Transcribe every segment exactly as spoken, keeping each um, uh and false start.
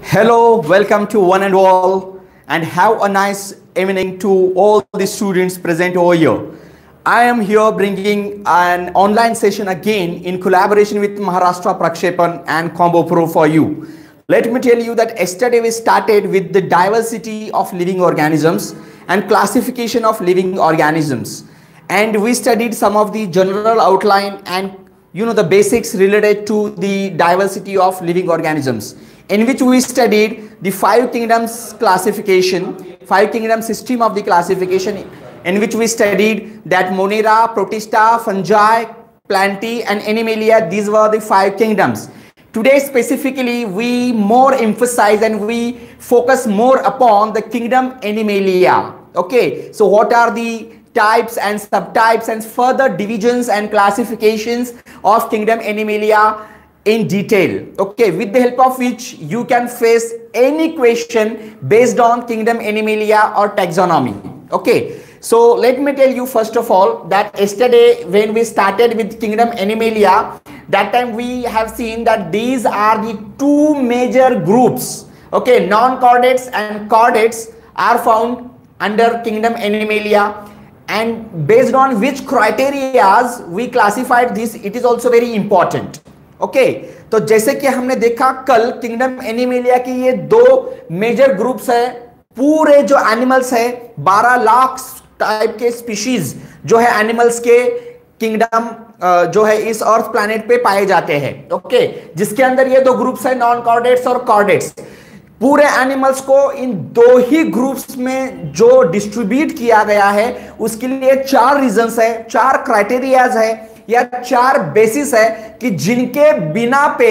Hello, welcome to one and all, and have a nice evening to all the students present over here. I am here bringing an online session again in collaboration with Maharashtra Prakshepan and Combo Pro for you. Let me tell you that yesterday we started with the diversity of living organisms and classification of living organisms, and we studied some of the general outline and you know the basics related to the diversity of living organisms, in which we studied the five kingdoms classification, five kingdom system of the classification, in which we studied that Monera, Protista, Fungi, Plantae and Animalia. These were the five kingdoms. Today specifically we more emphasize and we focus more upon the kingdom Animalia. Okay, so what are the types and subtypes and further divisions and classifications of kingdom Animalia in detail, okay, with the help of which you can face any question based on kingdom Animalia or taxonomy. Okay, so let me tell you first of all that yesterday when we started with kingdom Animalia, that time we have seen that these are the two major groups. Okay, non-chordates and chordates are found under kingdom Animalia, and based on which criteria we classified this, it is also very important. Okay okay, तो जैसे कि हमने देखा कल kingdom animalia की ये दो major groups है, पूरे जो एनिमल्स है बारह लाख टाइप के स्पीशीज जो है एनिमल्स के किंगडम जो है इस अर्थ प्लैनेट पे पाए जाते हैं. ओके okay, जिसके अंदर ये दो ग्रुप्स है नॉन कॉर्डेट्स और कॉर्डेट्स. पूरे एनिमल्स को इन दो ही ग्रुप्स में जो डिस्ट्रीब्यूट किया गया है उसके लिए चार रीजंस है, चार क्राइटेरियाज है या चार बेसिस है कि जिनके बिना पे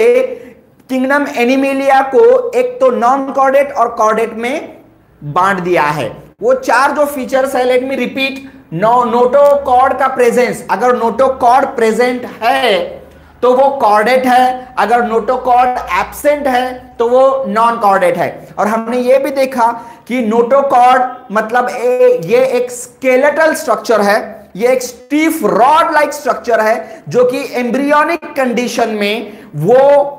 किंगडम एनिमेलिया को एक तो नॉन कॉर्डेट और कॉर्डेट में बांट दिया है. वो चार जो फीचर्स है, let me repeat, no notochord का प्रेजेंस. अगर नोटोकॉर्ड प्रेजेंट है तो वो कॉर्डेट है, अगर नोटोकॉर्ड एब्सेंट है तो वो नॉन कॉर्डेट है. और हमने ये भी देखा कि नोटोकॉर्ड मतलब ए, ये एक स्केलेटल स्ट्रक्चर है, ये एक स्टीफ रॉड लाइक स्ट्रक्चर है जो कि एम्ब्रियोनिक कंडीशन में वो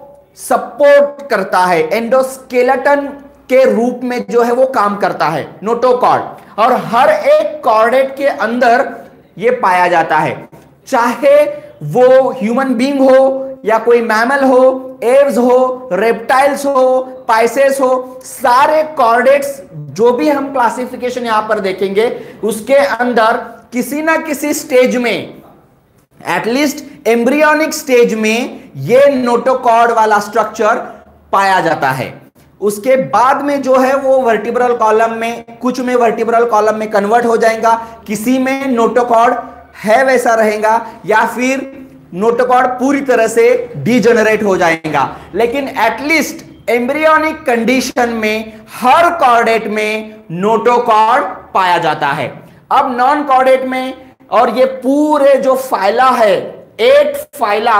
सपोर्ट करता है, एंडोस्केलेटन के रूप में जो है वो काम करता है नोटोकॉर्ड. और हर एक कॉर्डेट के अंदर ये पाया जाता है, चाहे वो ह्यूमन बीइंग हो या कोई मैमल हो, एव्स हो, रेप्टाइल्स हो, पाइसेस हो, सारे कॉर्डेट्स जो भी हम क्लासिफिकेशन यहां पर देखेंगे उसके अंदर किसी ना किसी स्टेज में, एटलीस्ट एम्ब्रियोनिक स्टेज में, ये नोटोकॉर्ड वाला स्ट्रक्चर पाया जाता है. उसके बाद में जो है वो वर्टिब्रल कॉलम में, कुछ में वर्टिब्रल कॉलम में कन्वर्ट हो जाएगा, किसी में नोटोकॉर्ड है वैसा रहेगा, या फिर नोटोकॉर्ड पूरी तरह से डीजेनरेट हो जाएगा. लेकिन एटलीस्ट एम्ब्रियोनिक कंडीशन में हर कॉर्डेट में नोटोकॉर्ड पाया जाता है. अब नॉन कॉर्डेट में, और ये पूरे जो फाइला है, एट फाइला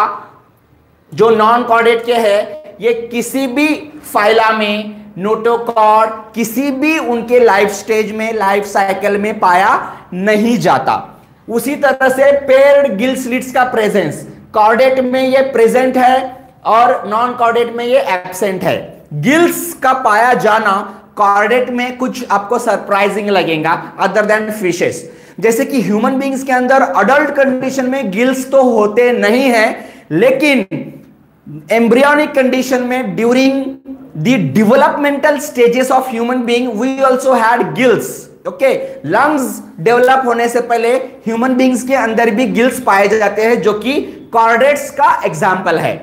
जो नॉन कॉर्डेट के है, ये किसी भी फाइला में नोटोकॉर्ड किसी भी उनके लाइफ स्टेज में, लाइफ साइकिल में पाया नहीं जाता. उसी तरह से पेयर्ड गिल स्लिट्स का प्रेजेंस कॉर्डेट में ये प्रेजेंट है और नॉन कॉर्डेट में ये एब्सेंट है. गिल्स का पाया जाना कॉर्डेट में कुछ आपको सरप्राइजिंग लगेगा अदर देन फिशेस. जैसे कि ह्यूमन बीइंग्स के अंदर अडल्ट कंडीशन में गिल्स तो होते नहीं है, लेकिन एम्ब्रियोनिक कंडीशन में during the developmental stages of human being we also had gills. Okay, lungs develop होने से पहले ह्यूमन बीइंग्स के अंदर भी गिल्स पाए जाते हैं, जो कि कॉर्डेट्स का एग्जाम्पल है.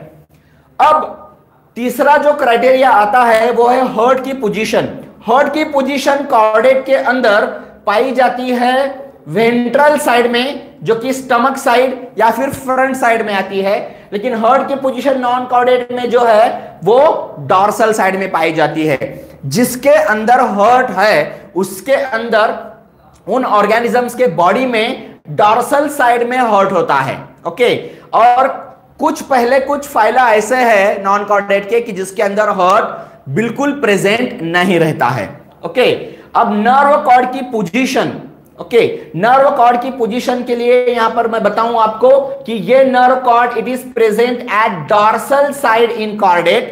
अब तीसरा जो क्राइटेरिया आता है वो है हर्ट की पोजीशन. हर्ट की पोजीशन कॉर्डेट के अंदर पाई जाती है वेंट्रल साइड में, जो कि स्टमक साइड या फिर फ्रंट साइड में आती है, लेकिन हर्ट की पोजीशन नॉन कॉर्डेट में जो है वो डॉर्सल साइड में पाई जाती है. जिसके अंदर हर्ट है उसके अंदर उन ऑर्गेनिजम्स के बॉडी में डॉर्सल साइड में हर्ट होता है. ओके, और कुछ पहले कुछ फाइला ऐसे है नॉन कॉर्डेट के कि जिसके अंदर हर्ट बिल्कुल प्रेजेंट नहीं रहता है. ओके, अब नर्व कॉर्ड की पोजीशन, ओके, नर्व कॉर्ड की पोजीशन के लिए यहां पर मैं बताऊं आपको कि ये nerve cord it is present at dorsal side in chordate,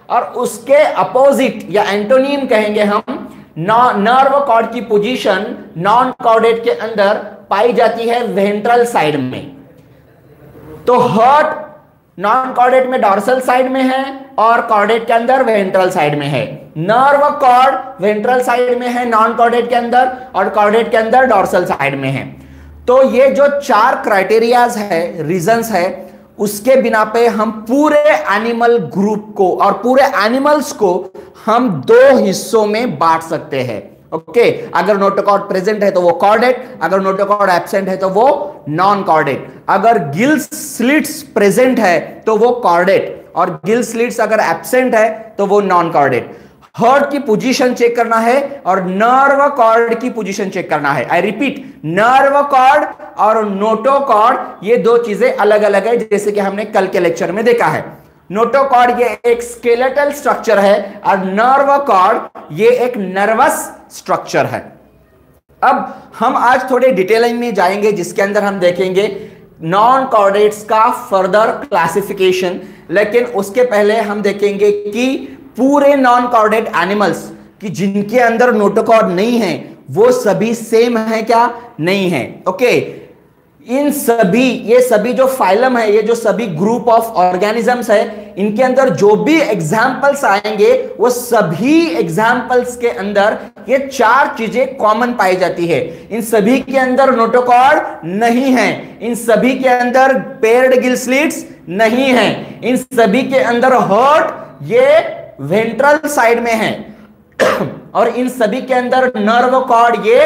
और उसके अपोजिट या एंटोनिम कहेंगे हम नर्व कॉर्ड की पोजीशन नॉन कॉर्डेट के अंदर पाई जाती है वेंट्रल साइड में। तो हार्ट नॉन कॉर्डेट में डॉर्सल साइड में है और कॉर्डेट के अंदर वेंट्रल साइड में है। नर्व कॉर्ड वेंट्रल साइड में है नॉन कॉर्डेट के अंदर और कॉर्डेट के अंदर डॉर्सल साइड में है। तो ये जो चार क्राइटेरियाज है, रीजंस है, उसके बिना पे हम पूरे एनिमल ग्रुप को और पूरे एनिमल्स को हम दो हिस्सों में बांट सकते हैं। Okay okay? अगर नोटोकॉर्ड प्रेजेंट है तो वो कॉर्डेट, अगर नोटोकॉर्ड एब्सेंट है तो वो नॉन कॉर्डेट। अगर गिल स्लिट्स प्रेजेंट है तो वो कॉर्डेट और गिल स्लिट्स अगर एब्सेंट है तो वो नॉन कॉर्डेट। हार्ट की पोजीशन चेक करना है और नर्व कॉर्ड की पोजीशन चेक करना है। आई रिपीट, नर्व कॉर्ड और नोटोकॉर्ड ये दो चीजें अलग अलग है, जैसे कि हमने कल के लेक्चर में देखा है। नोटोकॉर्ड ये एक स्केलेटल स्ट्रक्चर है और नर्व कॉर्ड ये एक नर्वस स्ट्रक्चर है। अब हम आज थोड़े डिटेलिंग में जाएंगे, जिसके अंदर हम देखेंगे नॉन कॉर्डेट्स का फर्दर क्लासिफिकेशन। लेकिन उसके पहले हम देखेंगे कि पूरे नॉन कॉर्डेट एनिमल्स कि जिनके अंदर नोटोकॉर्ड नहीं है वो सभी सेम है क्या? नहीं है। ओके, इन सभी ये सभी जो फाइलम है, ये जो सभी ग्रुप ऑफ ऑर्गेनिजम्स है, इनके अंदर जो भी एग्जाम्पल्स आएंगे वो सभी एग्जाम्पल्स के अंदर ये चार चीजें कॉमन पाई जाती है। इन सभी के अंदर नोटोकॉर्ड नहीं है, इन सभी के अंदर पेयर्ड गिल स्लिट्स नहीं है, इन सभी के अंदर हार्ट ये वेंट्रल साइड में है और इन सभी के अंदर नर्व कॉर्ड ये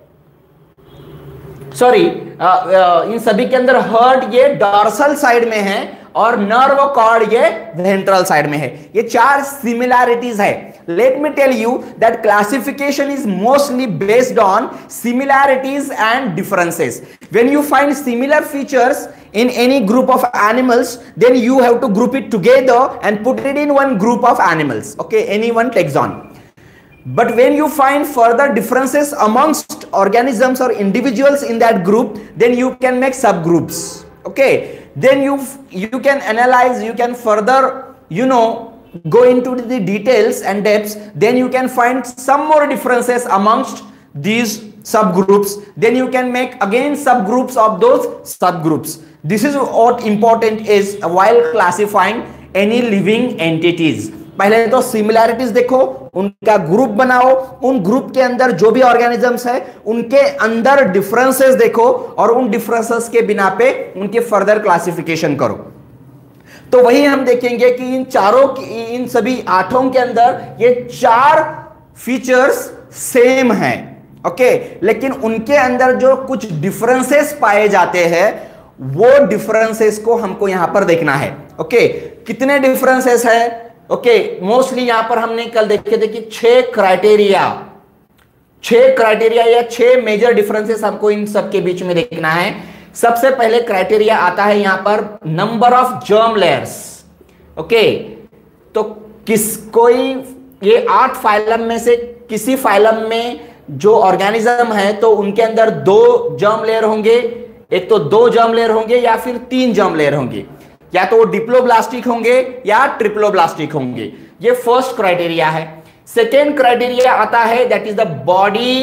सॉरी इन सभी के अंदर हार्ट ये डॉर्सल साइड में है और नर्व कॉर्ड ये वेंट्रल साइड में है। ये चार सिमिलैरिटीज है। Let me tell you that classification is mostly based on similarities and differences. When you find similar features in any group of animals, then you have to group it together and put it in one group of animals, okay, any one taxon. But when you find further differences amongst organisms or individuals in that group, then you can make subgroups, okay. Then you you can analyze, you can further, you know, go into the details and depths. Then you can find some more differences amongst these subgroups. Then you can make again subgroups of those subgroups. This is what important is while classifying any living entities. पहले तो similarities देखो, उनका group बनाओ, उन group के अंदर जो भी ऑर्गेनिजम्स है उनके अंदर डिफरेंसेस देखो और उन डिफरेंसेस के बिना पे उनके फर्दर क्लासिफिकेशन करो। तो वही हम देखेंगे कि इन चारों इन सभी आठों के अंदर ये चार फीचर्स सेम हैं, ओके, लेकिन उनके अंदर जो कुछ डिफरेंसेस पाए जाते हैं वो डिफरेंसेस को हमको यहां पर देखना है। ओके, कितने डिफरेंसेस है? ओके, मोस्टली यहां पर हमने कल देखे थे कि छह क्राइटेरिया छह क्राइटेरिया या छह मेजर डिफरेंसेस हमको इन सब के बीच में देखना है। सबसे पहले क्राइटेरिया आता है यहां पर number of germ layers. Okay, तो किस कोई ये आठ फाइलम में से किसी फाइलम में जो ऑर्गेनिज्म है तो उनके अंदर दो जर्म लेयर होंगे, एक तो दो जर्म लेयर होंगे या फिर तीन जर्म लेयर होंगे, या तो वो डिप्लोब्लास्टिक होंगे या ट्रिप्लोब्लास्टिक होंगे। ये फर्स्ट क्राइटेरिया है। सेकेंड क्राइटेरिया आता है that is the body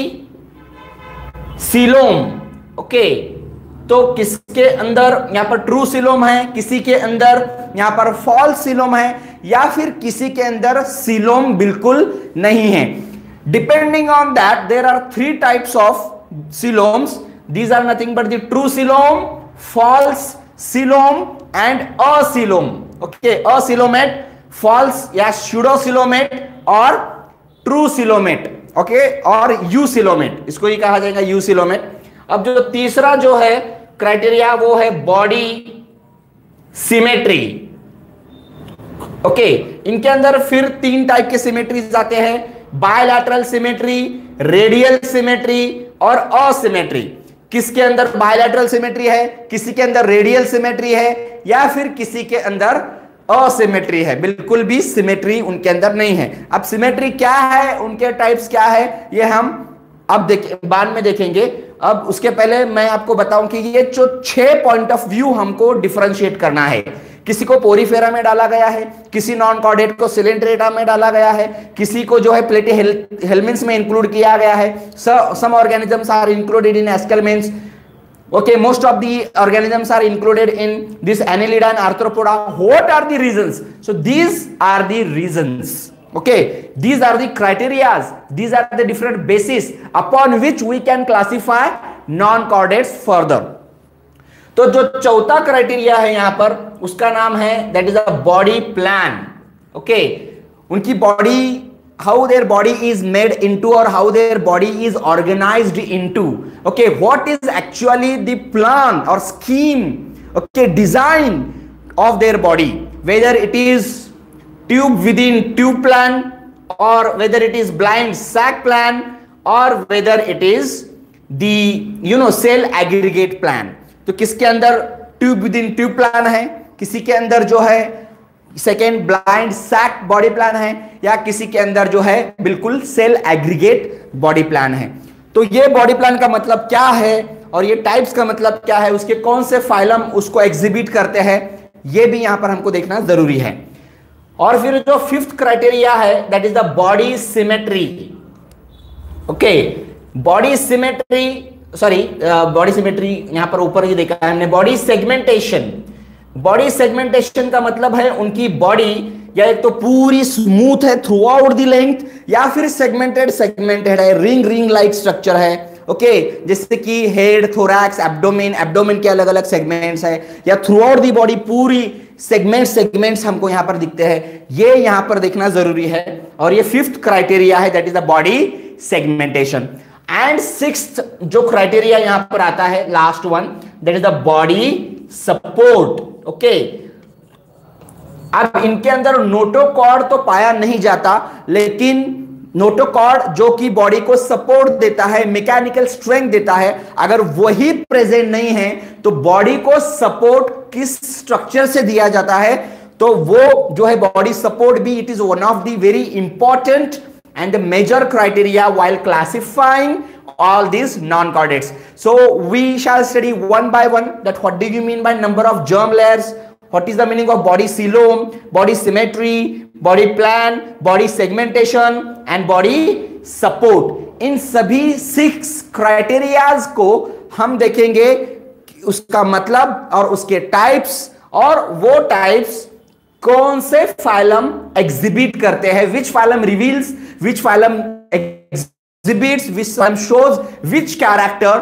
coelom. Okay, तो किसके अंदर यहां पर ट्रू सीलोम है, किसी के अंदर यहां पर फॉल्स सीलोम है, या फिर किसी के अंदर सीलोम बिल्कुल नहीं है। Depending on that there are three types of coeloms. These are nothing but the true coelom, false coelom and acoelom. Okay, acoelomate, false या pseudocoelomate और true coelomate. Okay, और eucoelomate, इसको ही कहा जाएगा eucoelomate. अब जो तीसरा जो है क्राइटेरिया वो है बॉडी सिमेट्री. ओके, इनके अंदर फिर तीन टाइप के सिमेट्रीज आते हैं, बायलैटरल सिमेट्री, रेडियल सिमेट्री और असिमेट्री. किसके अंदर बायलैटरल सिमेट्री है, किसी के अंदर रेडियल सिमेट्री है, या फिर किसी के अंदर असिमेट्री है, बिल्कुल भी सिमेट्री उनके अंदर नहीं है. अब सिमेट्री क्या है, उनके टाइप्स क्या है, ये हम अब देख बाद में देखेंगे. अब उसके पहले मैं आपको बताऊं कि ये जो छह पॉइंट ऑफ व्यू हमको डिफरेंशिएट करना है किसी को पोरीफेरा में डाला गया है, किसी नॉन कॉर्डेट को सिलेंट्रेटा में डाला गया है, किसी को जो है प्लेटिहेल्मिन्थ्स में इंक्लूड किया गया है. Some organisms are included in aschelminthes. Okay, most of the organisms are included in this Annelida and Arthropoda. What are the reasons? So these are the reasons. Okay, these are the criteria. These are the different bases upon which we can classify non-chordates further. तो जो चौथा criteria है यहां पर, उसका नाम है that is a body plan. Okay, उनकी body, how their body is made into or how their body is organized into. Okay, what is actually the plan or scheme, okay, design of their body, whether it is tube within tube plan or whether it is blind sac plan or whether it is the you know cell aggregate plan. तो किसके अंदर tube within tube plan है, किसी के अंदर जो है second blind sac body plan है, या किसी के अंदर जो है बिल्कुल सेल एग्रीगेट बॉडी प्लान है. तो ये बॉडी प्लान का मतलब क्या है और ये टाइप्स का मतलब क्या है, उसके कौन से फाइलम उसको एग्जिबिट करते हैं, ये भी यहां पर हमको देखना जरूरी है. और फिर जो फिफ्थ क्राइटेरिया है that is the body symmetry. Okay, body symmetry, sorry body symmetry यहां पर ऊपर ही देखा है हमने. Body segmentation. बॉडी सेगमेंटेशन का मतलब है उनकी बॉडी या एक तो पूरी स्मूथ है थ्रू आउट द लेंथ, या फिर सेगमेंटेड सेगमेंटेड है, रिंग रिंग लाइक स्ट्रक्चर है. ओके, जैसे कि हेड, थोरैक्स, एब्डोमेन, एब्डोमेन के अलग अलग सेगमेंट्स है, या थ्रू आउट दी बॉडी पूरी सेगमेंट सेगमेंट्स हमको यहां पर दिखते हैं. ये यहां पर देखना जरूरी है. और ये फिफ्थ क्राइटेरिया है that is the body segmentation. And sixth जो क्राइटेरिया यहां पर आता है, last one, that is the body support. Okay, अब इनके अंदर नोटोकॉर्ड तो पाया नहीं जाता, लेकिन नोटोकॉर्ड जो कि बॉडी को सपोर्ट देता है, मैकेनिकल स्ट्रेंथ देता है, अगर वही प्रेजेंट नहीं है तो बॉडी को सपोर्ट किस स्ट्रक्चर से दिया जाता है, तो वो जो है बॉडी सपोर्ट भी it is one of the very important and the major criteria while classifying all these non-chordates. So we shall study one by one that what do you mean by number of germ layers, what is the meaning of body coelom, body symmetry, body plan, body segmentation and body support. इन सभी six criterias को हम देखेंगे, उसका मतलब और उसके types, और वो types कौन से फाइलम एग्जिबिट करते हैं, which phylum reveals, which phylum exhibits, which phylum shows which character.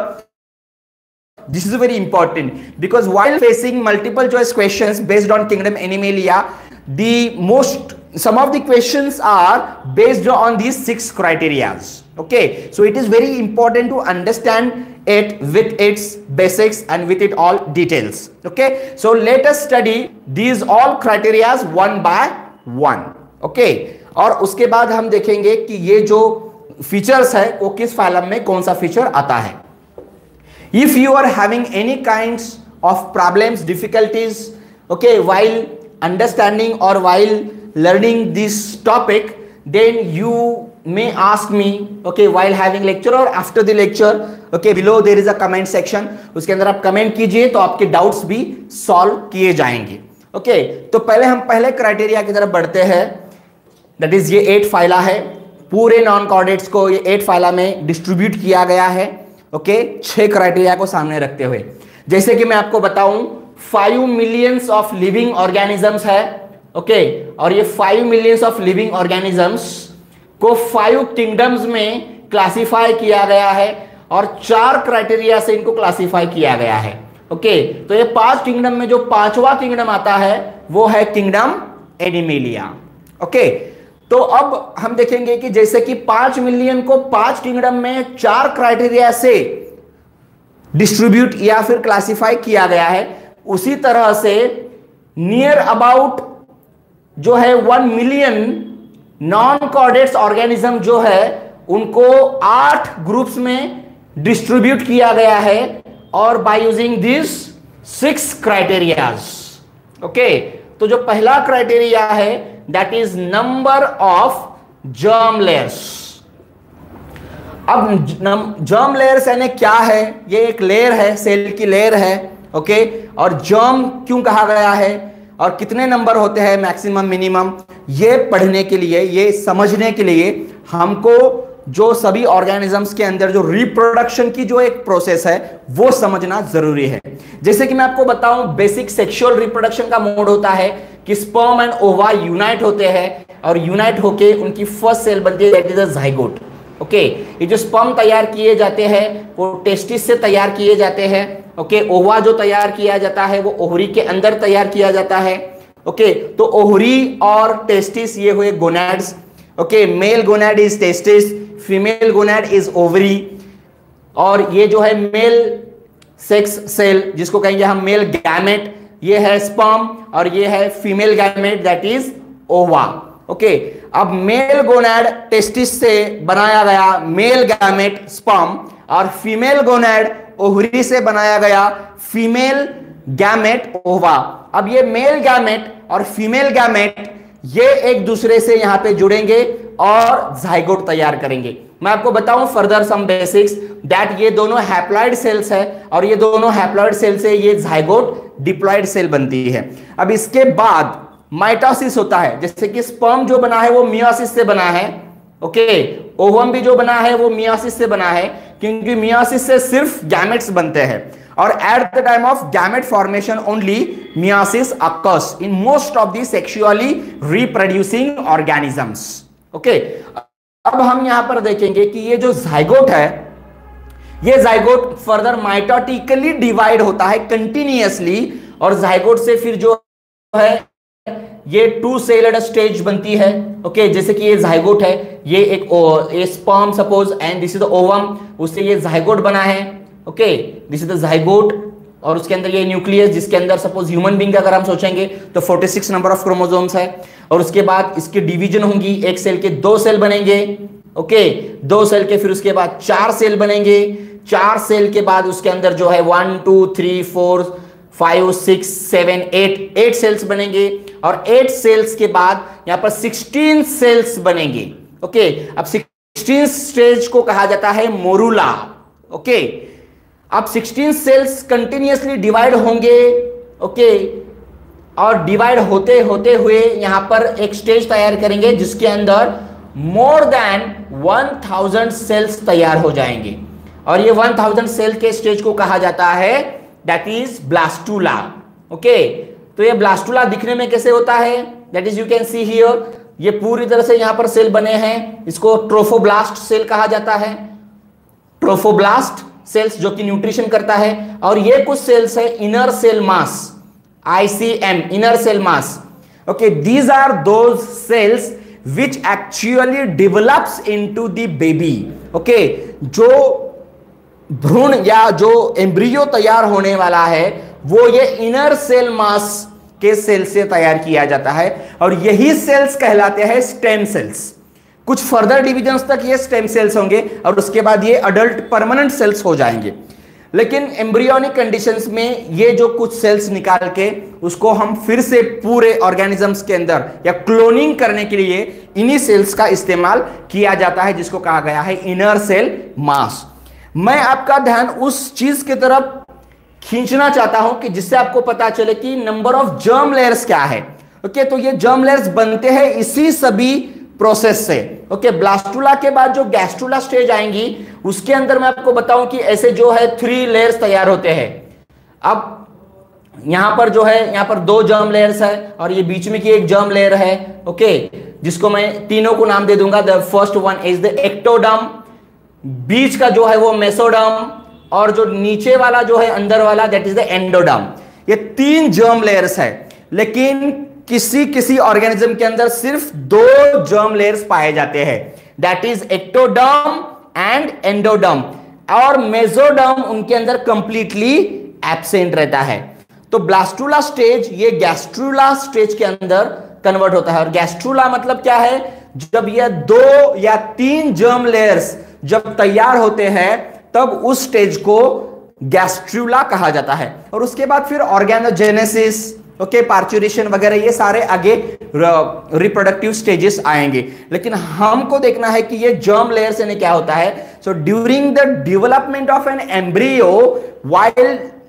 This is very important because while facing multiple choice questions based on kingdom Animalia, the most some of the questions are based on these six criteria. Okay, so it is very important to understand it with its basics and with it all details. Okay, so let us study these all criteria one by one. Okay, और उसके बाद हम देखेंगे कि ये जो features है वो किस फाइलम में कौन सा फीचर आता है. If you are having any kinds of problems, difficulties, okay, while understanding or while learning this topic, then you may ask me, okay, while having lecture or after the lecture. Okay, below there is a comment section, उसके अंदर आप comment कीजिए तो आपके doubts भी solve किए जाएंगे. Okay okay, तो पहले हम पहले क्राइटेरिया की तरफ बढ़ते हैं. दैट इज ये एट फाइला है, पूरे नॉन कॉर्डेट्स को ये एट फाइला में डिस्ट्रीब्यूट किया गया है. ओके okay, छह क्राइटेरिया को सामने रखते हुए, जैसे कि मैं आपको बताऊं, five millions of living organisms है. ओके okay, और ये five millions of living organisms को फाइव किंगडम्स में क्लासिफाई किया गया है और चार क्राइटेरिया से इनको क्लासिफाई किया गया है. ओके okay, तो ये पांच किंगडम में जो पांचवा किंगडम आता है वो है किंगडम एनिमेलिया. ओके okay, तो अब हम देखेंगे कि जैसे कि पांच मिलियन को पांच किंगडम में चार क्राइटेरिया से डिस्ट्रीब्यूट या फिर क्लासिफाई किया गया है, उसी तरह से नियर अबाउट जो है one million non chordates organism जो है उनको आठ ग्रुप्स में डिस्ट्रीब्यूट किया गया है, और by using this six criterias. Okay, तो जो पहला क्राइटेरिया है that is number of germ layers. अब जर्म लेयर्स यानी क्या है, ये एक लेयर है, सेल की लेयर है. ओके, और जर्म क्यों कहा गया है, और कितने नंबर होते हैं मैक्सिमम मिनिमम, ये पढ़ने के लिए, ये समझने के लिए हमको जो सभी ऑर्गेनिजम्स के अंदर जो रिप्रोडक्शन की जो एक प्रोसेस है वो समझना जरूरी है। जैसे कि मैं आपको बताऊं, बेसिक सेक्सुअल रिप्रोडक्शन का मोड होता है कि स्पर्म एंड ओवा यूनाइट होते हैं और यूनाइट होके उनकी फर्स्ट सेल बनती है, that is a zygote. Okay, ये जो स्पर्म तैयार किए जाते हैं वो टेस्टिस से तैयार किए जाते हैं। ओके, ओवा जो तैयार किया जाता है वो ओहरी के अंदर तैयार किया जाता है। ओके, तो ओहरी और टेस्टिस ये हुए gonads. Okay, male gonad is testis, female gonad is ovary, और ये जो है मेल सेक्स सेल जिसको कहेंगे हम मेल गैमेट, ये है स्पर्म, और ये है female gamete that is ova. Okay, अब मेल गोनैड टेस्टिस से बनाया गया मेल गैमेट स्पर्म, और फीमेल गोनैड ओवरी से बनाया गया फीमेल गैमेट ओवा। अब ये मेल गैमेट और फीमेल गैमेट ये एक दूसरे से यहां पे जुड़ेंगे और जाइगोट तैयार करेंगे। मैं आपको बताऊं फर्दर सम बेसिक्स दैट ये दोनों हैप्लॉइड सेल्स है और ये दोनों हैप्लॉइड सेल से ये जाइगोट डिप्लॉइड सेल बनती है। अब इसके बाद माइटोसिस होता है, जैसे कि स्पर्म जो बना है वो मियोसिस से बना है। ओके, ओवम भी जो बना है वो मियोसिस से बना है, क्योंकि मियोसिस से सिर्फ गैमेट्स बनते हैं और at the time of gamete formation only meiosis occurs in most of the sexually reproducing organisms. Okay, अब हम यहां पर देखेंगे कि ये जो जाइगोट है, ये जाइगोट फर्दर माइटोटिकली डिवाइड होता है कंटिन्यूअसली, और जाइगोट से फिर जो है ये टू सेलेड स्टेज बनती है। ओके, जैसे कि ये जाइगोट है, ये एक ये sperm suppose and this is the ovum, उससे ये जाइगोट बना है। Okay, this is the zygote, और उसके अंदर ये न्यूक्लियस जिसके अंदर सपोज ह्यूमन बीइंग अगर हम सोचेंगे तो छियालीस नंबर ऑफ क्रोमोसोम्स है, और उसके बाद इसकी डिवीजन होंगी, एक सेल के दो सेल बनेंगे। ओके, दो सेल के फिर उसके बाद चार सेल बनेंगे, चार सेल के बाद उसके अंदर जो है one two three four five six seven eight eight cells बनेंगे, और एट सेल्स के बाद यहां पर सिक्सटीन सेल्स बनेंगे। ओके, अब सिक्सटीन स्टेज को कहा जाता है मोरूला। ओके, अब सिक्सटीन सेल्स कंटिन्यूअसली डिवाइड होंगे। ओके, और डिवाइड होते होते हुए यहां पर एक स्टेज तैयार करेंगे जिसके अंदर more than one thousand cells तैयार हो जाएंगे, और ये वन थाउजेंड सेल के स्टेज को कहा जाता है दैट इज ब्लास्टूला। ओके, तो ये ब्लास्टूला दिखने में कैसे होता है, that is you can see here, ये पूरी तरह से यहां पर सेल बने हैं, इसको ट्रोफोब्लास्ट सेल कहा जाता है। ट्रोफोब्लास्ट सेल्स जो कि न्यूट्रिशन करता है, और ये कुछ सेल्स है inner cell mass, ICM, inner cell mass. Okay, these are those cells which actually develops into the baby. Okay, जो भ्रूण या जो एम्ब्रियो तैयार होने वाला है वो ये इनर सेल मास के सेल से तैयार किया जाता है, और यही सेल्स कहलाते हैं स्टेम सेल्स। कुछ फर्दर डिविजन्स तक ये स्टेम सेल्स होंगे और उसके बाद ये अडल्ट परमानेंट सेल्स हो जाएंगे। लेकिन एम्ब्रियोनिक कंडीशंस में ये जो कुछ सेल्स निकाल के उसको हम फिर से पूरे ऑर्गेनिजम्स के अंदर या क्लोनिंग करने के लिए इन्हीं सेल्स का इस्तेमाल किया जाता है, जिसको कहा गया है इनर सेल मास। मैं आपका ध्यान उस चीज की तरफ खींचना चाहता हूं कि जिससे आपको पता चले कि नंबर ऑफ जर्म लेयर्स क्या है। ओके, तो ये जर्म लेयर्स बनते हैं इसी सभी प्रोसेस से। ओके, ब्लास्टूला के बाद जो गैस्ट्रूला स्टेज आएंगी उसके अंदर मैं आपको बताऊं कि ऐसे जो है थ्री लेयर्स तैयार होते हैं। अब यहां पर जो है यहां पर दो जर्म लेयर्स है और ये बीच में की एक जर्म लेयर है। ओके, जिसको मैं तीनों को नाम दे दूंगा। The first one is the ectoderm, बीच का जो है वो मेसोडर्म, और जो नीचे वाला जो है अंदर वाला दैट इज द एंडोडर्म। ये तीन जर्म लेयर्स है, लेकिन किसी किसी ऑर्गेनिज्म के अंदर सिर्फ दो जर्म लेयर्स पाए जाते हैं, that is ectoderm and endoderm, और मेसोडर्म उनके अंदर कंप्लीटली एब्सेंट रहता है। तो ब्लास्टूला स्टेज ये गैस्ट्रूला स्टेज के अंदर कन्वर्ट होता है। और गैस्ट्रूला मतलब क्या है, जब ये दो या तीन जर्म लेयर्स जब तैयार होते हैं तब उस स्टेज को गैस्ट्रूला कहा जाता है। और उसके बाद फिर ऑर्गेनोजेनेसिस, ओके, पार्चुरेशन वगैरह ये सारे आगे रिप्रोडक्टिव स्टेजेस आएंगे। लेकिन हमको देखना है कि ये जर्म लेयर से क्या होता है। So during the development of an embryo while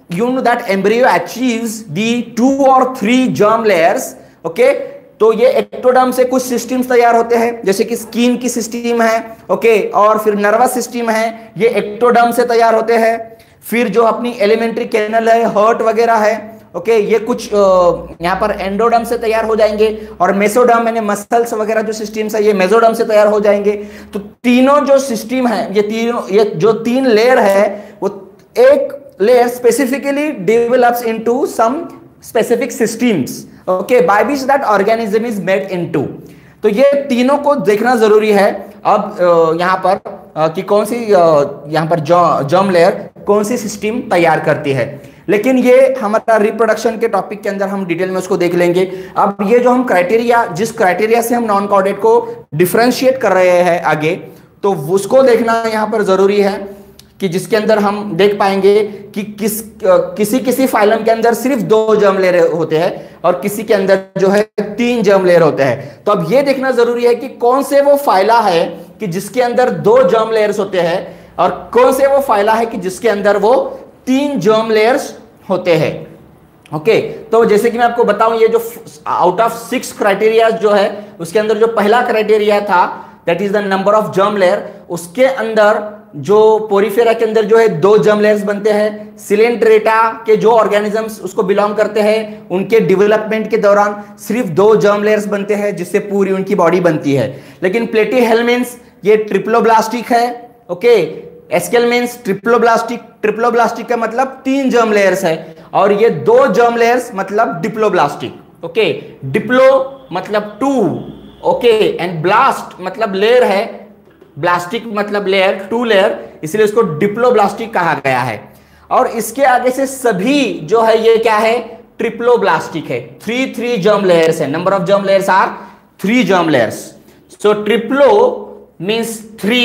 you know that embryo achieves the two or three germ layers. Okay, तो ये एक्टोडर्म से कुछ सिस्टम्स तैयार होते हैं, जैसे कि स्किन की सिस्टम है, ओके, और फिर नर्वस सिस्टम है, ये एक्टोडर्म से तैयार होते हैं. फिर जो अपनी एलिमेंट्री कैनल है, हर्ट वगैरह है, ओके, ये कुछ यहाँ पर एंडोडर्म से तैयार हो जाएंगे. और मेसोडर्म यानी मसल्स वगैरह जो सिस्टम्स है, ये मेसोडर्म से तैयार हो जाएंगे. तो तीनों जो सिस्टम है, ये तीनों, ये जो तीन लेयर है, वो एक layer specifically develops into some specific systems, okay, by which that organism is made into. तो ये तीनों को देखना जरूरी है. अब यहाँ पर कि कौन सी यहाँ पर जर्म लेयर कौन सी सिस्टम तैयार करती है, लेकिन ये हमारा रिप्रोडक्शन के टॉपिक के अंदर हम डिटेल में उसको देख लेंगे. अब ये जो हम क्राइटेरिया, जिस क्राइटेरिया से हम नॉन कॉर्डेट को डिफरेंशिएट कर रहे हैं आगे, तो उसको देखना यहाँ पर जरूरी है, कि जिसके अंदर हम देख पाएंगे कि किस किसी किसी फाइलम के अंदर सिर्फ दो जर्म लेयर होते हैं और किसी के अंदर जो है तीन जर्म लेयर होते हैं. तो अब ये देखना जरूरी है कि कौन से वो फाइला है कि जिसके अंदर दो जर्म लेयर्स होते हैं और कौन से वो फाइला है कि जिसके अंदर वो तीन जर्म लेयर्स होते हैं. ओके, तो जैसे कि मैं आपको बताऊं, ये जो आउट ऑफ सिक्स क्राइटेरिया जो है, उसके अंदर जो पहला क्राइटेरिया था, that is the number of germ layer, उसके अंदर जो पोरीफेरा के अंदर जो है दो जर्म लेयर्स बनते हैं. सिलेंट्रेटा के जो ऑर्गेनिजम्स उसको बिलोंग करते हैं, उनके डेवलपमेंट के दौरान सिर्फ दो जर्म लेयर्स बनते हैं, जिससे पूरी उनकी बॉडी बनती है. लेकिन प्लेटीहेल्मिन्थ्स ये ट्रिप्लोब्लास्टिक है. Okay, एस्केल्मेंस triploblastic. ट्रिप्लोब्लास्टिक का मतलब तीन जर्म लेयर्स है, और ये दो जर्म लेयर्स मतलब डिप्लोब्लास्टिक. ओके, डिप्लो मतलब टू, ओके, एंड ब्लास्ट मतलब लेयर है, ब्लास्टिक मतलब लेयर, टू लेयर, इसलिए इसको डिप्लोब्लास्टिक कहा गया है. और इसके आगे से सभी जो है ये क्या है, ट्रिप्लोब्लास्टिक है. थ्री थ्री जर्म लेयर्स है. Number of germ layers are three germ layers. So triplo means three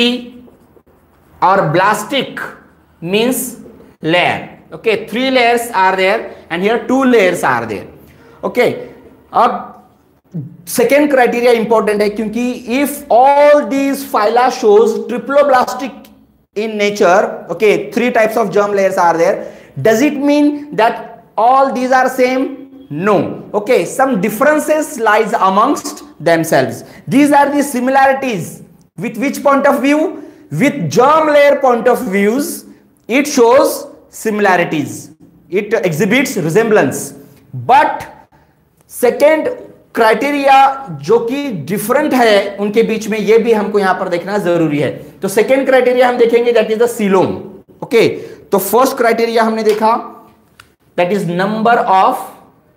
और blastic means layer. Okay, three layers are there and here two layers are there. Okay, अब second criteria important है, क्योंकि if all these phyla shows triploblastic in nature, okay, three types of germ layers are there, does it mean that all these are same? No. Okay, some differences lies amongst themselves. These are the similarities. With which point of view? With germ layer point of views, it shows similarities, it exhibits resemblance. But second criteria जो कि different है उनके बीच में, ये भी हमको यहां पर देखना जरूरी है. तो सेकेंड क्राइटेरिया हम देखेंगे, that is the coelom. Okay, तो फर्स्ट क्राइटेरिया हमने देखा, that is number of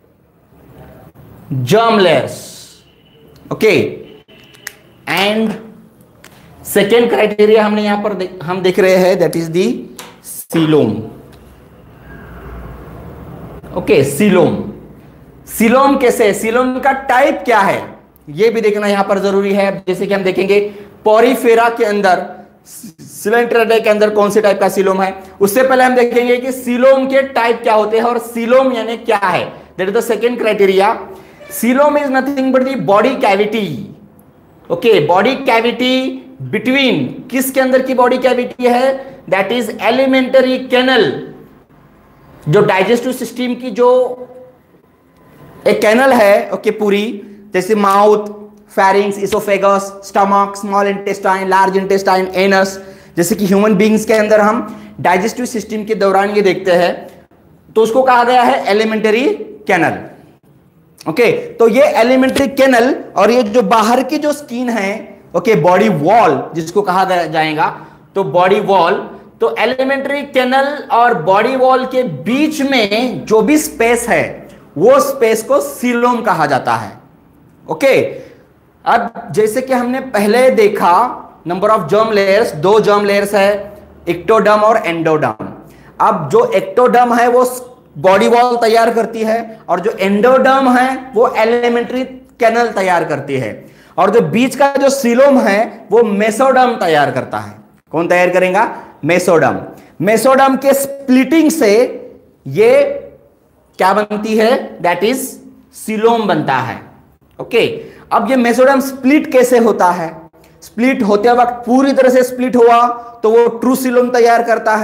germ layers. Okay, and second criteria हमने यहां पर देख, हम देख रहे हैं, that is the coelom. Okay, coelom. Coelom कैसे है, सीलोम का टाइप क्या है, यह भी देखना यहां पर जरूरी है. जैसे कि हम देखेंगे पोरीफेरा के अंदर, सिलेंट्रेटा के अंदर कौन से टाइप का सीलोम है. उससे पहले हम देखेंगे कि सीलोम के टाइप क्या होते हैं और सीलोम यानी क्या है. That is the second criteria. Coelom is nothing but the body cavity. Okay, body cavity between, किसके अंदर की बॉडी कैविटी है, दैट इज एलिमेंटरी कैनल. जो डाइजेस्टिव सिस्टम की जो एक कैनल है, ओके, पूरी, जैसे mouth, pharynx, oesophagus, stomach, small intestine, large intestine, anus, जैसे कि ह्यूमन बींग्स के अंदर हम डाइजेस्टिव सिस्टम के दौरान ये देखते हैं, तो उसको कहा गया है एलिमेंटरी कैनल. ओके, तो ये एलिमेंटरी कैनल और ये जो बाहर की जो स्किन है, ओके, बॉडी वॉल जिसको कहा जाएगा, तो बॉडी वॉल, तो एलिमेंटरी कैनल और बॉडी वॉल के बीच में जो भी स्पेस है, वो स्पेस को सीलोम कहा जाता है. ओके, अब जैसे कि हमने पहले देखा, नंबर ऑफ जर्म लेयर्स, दो जर्म लेयर्स है, एक्टोडर्म और एंडोडर्म. अब जो एक्टोडर्म है वो बॉडी वॉल तैयार करती है, और जो एंडोडर्म है वो एलिमेंट्री कैनल तैयार करती है, और जो बीच का जो सीलोम है वो मेसोडर्म तैयार करता है. कौन तैयार करेगा? मेसोडर्म. मेसोडर्म के स्प्लिटिंग से ये क्या बनती है, दैट इज सीलोम बनता है. ओके, अब ये मेसोडर्म स्प्लिट कैसे होता है? स्प्लिट होते वक्त पूरी तरह से स्प्लिट हुआ तो वो ट्रू सीलोम तैयार करता है.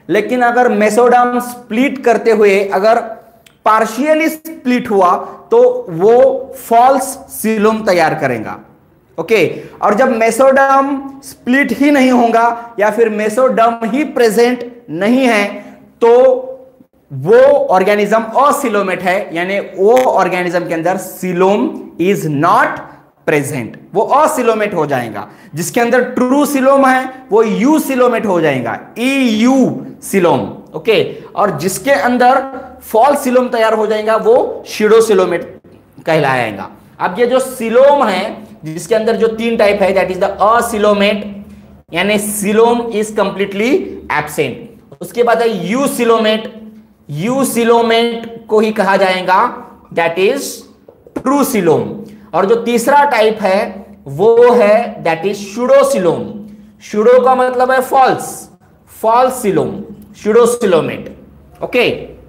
लेकिन अगर मेसोडर्म स्प्लिट करते हुए अगर पार्शियली स्प्लिट हुआ तो वो फॉल्स सीलोम तैयार करेगा। ओके, और जब मेसोडर्म स्प्लिट ही नहीं होगा या फिर मेसोडर्म ही प्रेजेंट नहीं है तो वो ऑर्गेनिज्म असिलोमेट है, यानी वो ऑर्गेनिज्म के अंदर सीलोम इज नॉट प्रेजेंट, वो असिलोमेट हो जाएगा। जिसके अंदर ट्रू सीलोम है वो यू सीलोमेट हो जाएगा, ई यू सीलोम। ओके, और जिसके अंदर फॉल्स सीलोम तैयार हो जाएगा वो स्यूडोसीलोमेट कहलाएगा। अब ये जो सीलोम है जिसके अंदर जो तीन टाइप है, दैट इज द असिलोमेट, यानी सीलोम इज कंप्लीटली एब्सेंट। उसके बाद है यू सीलोमेट, यू सीलोमेट को ही कहा जाएगा दैट इज ट्रू सीलोम। और जो तीसरा टाइप है वो है दैट इज स्यूडोसीलोम। स्यूडो का मतलब है false, false coelom, pseudocoelomate. Okay,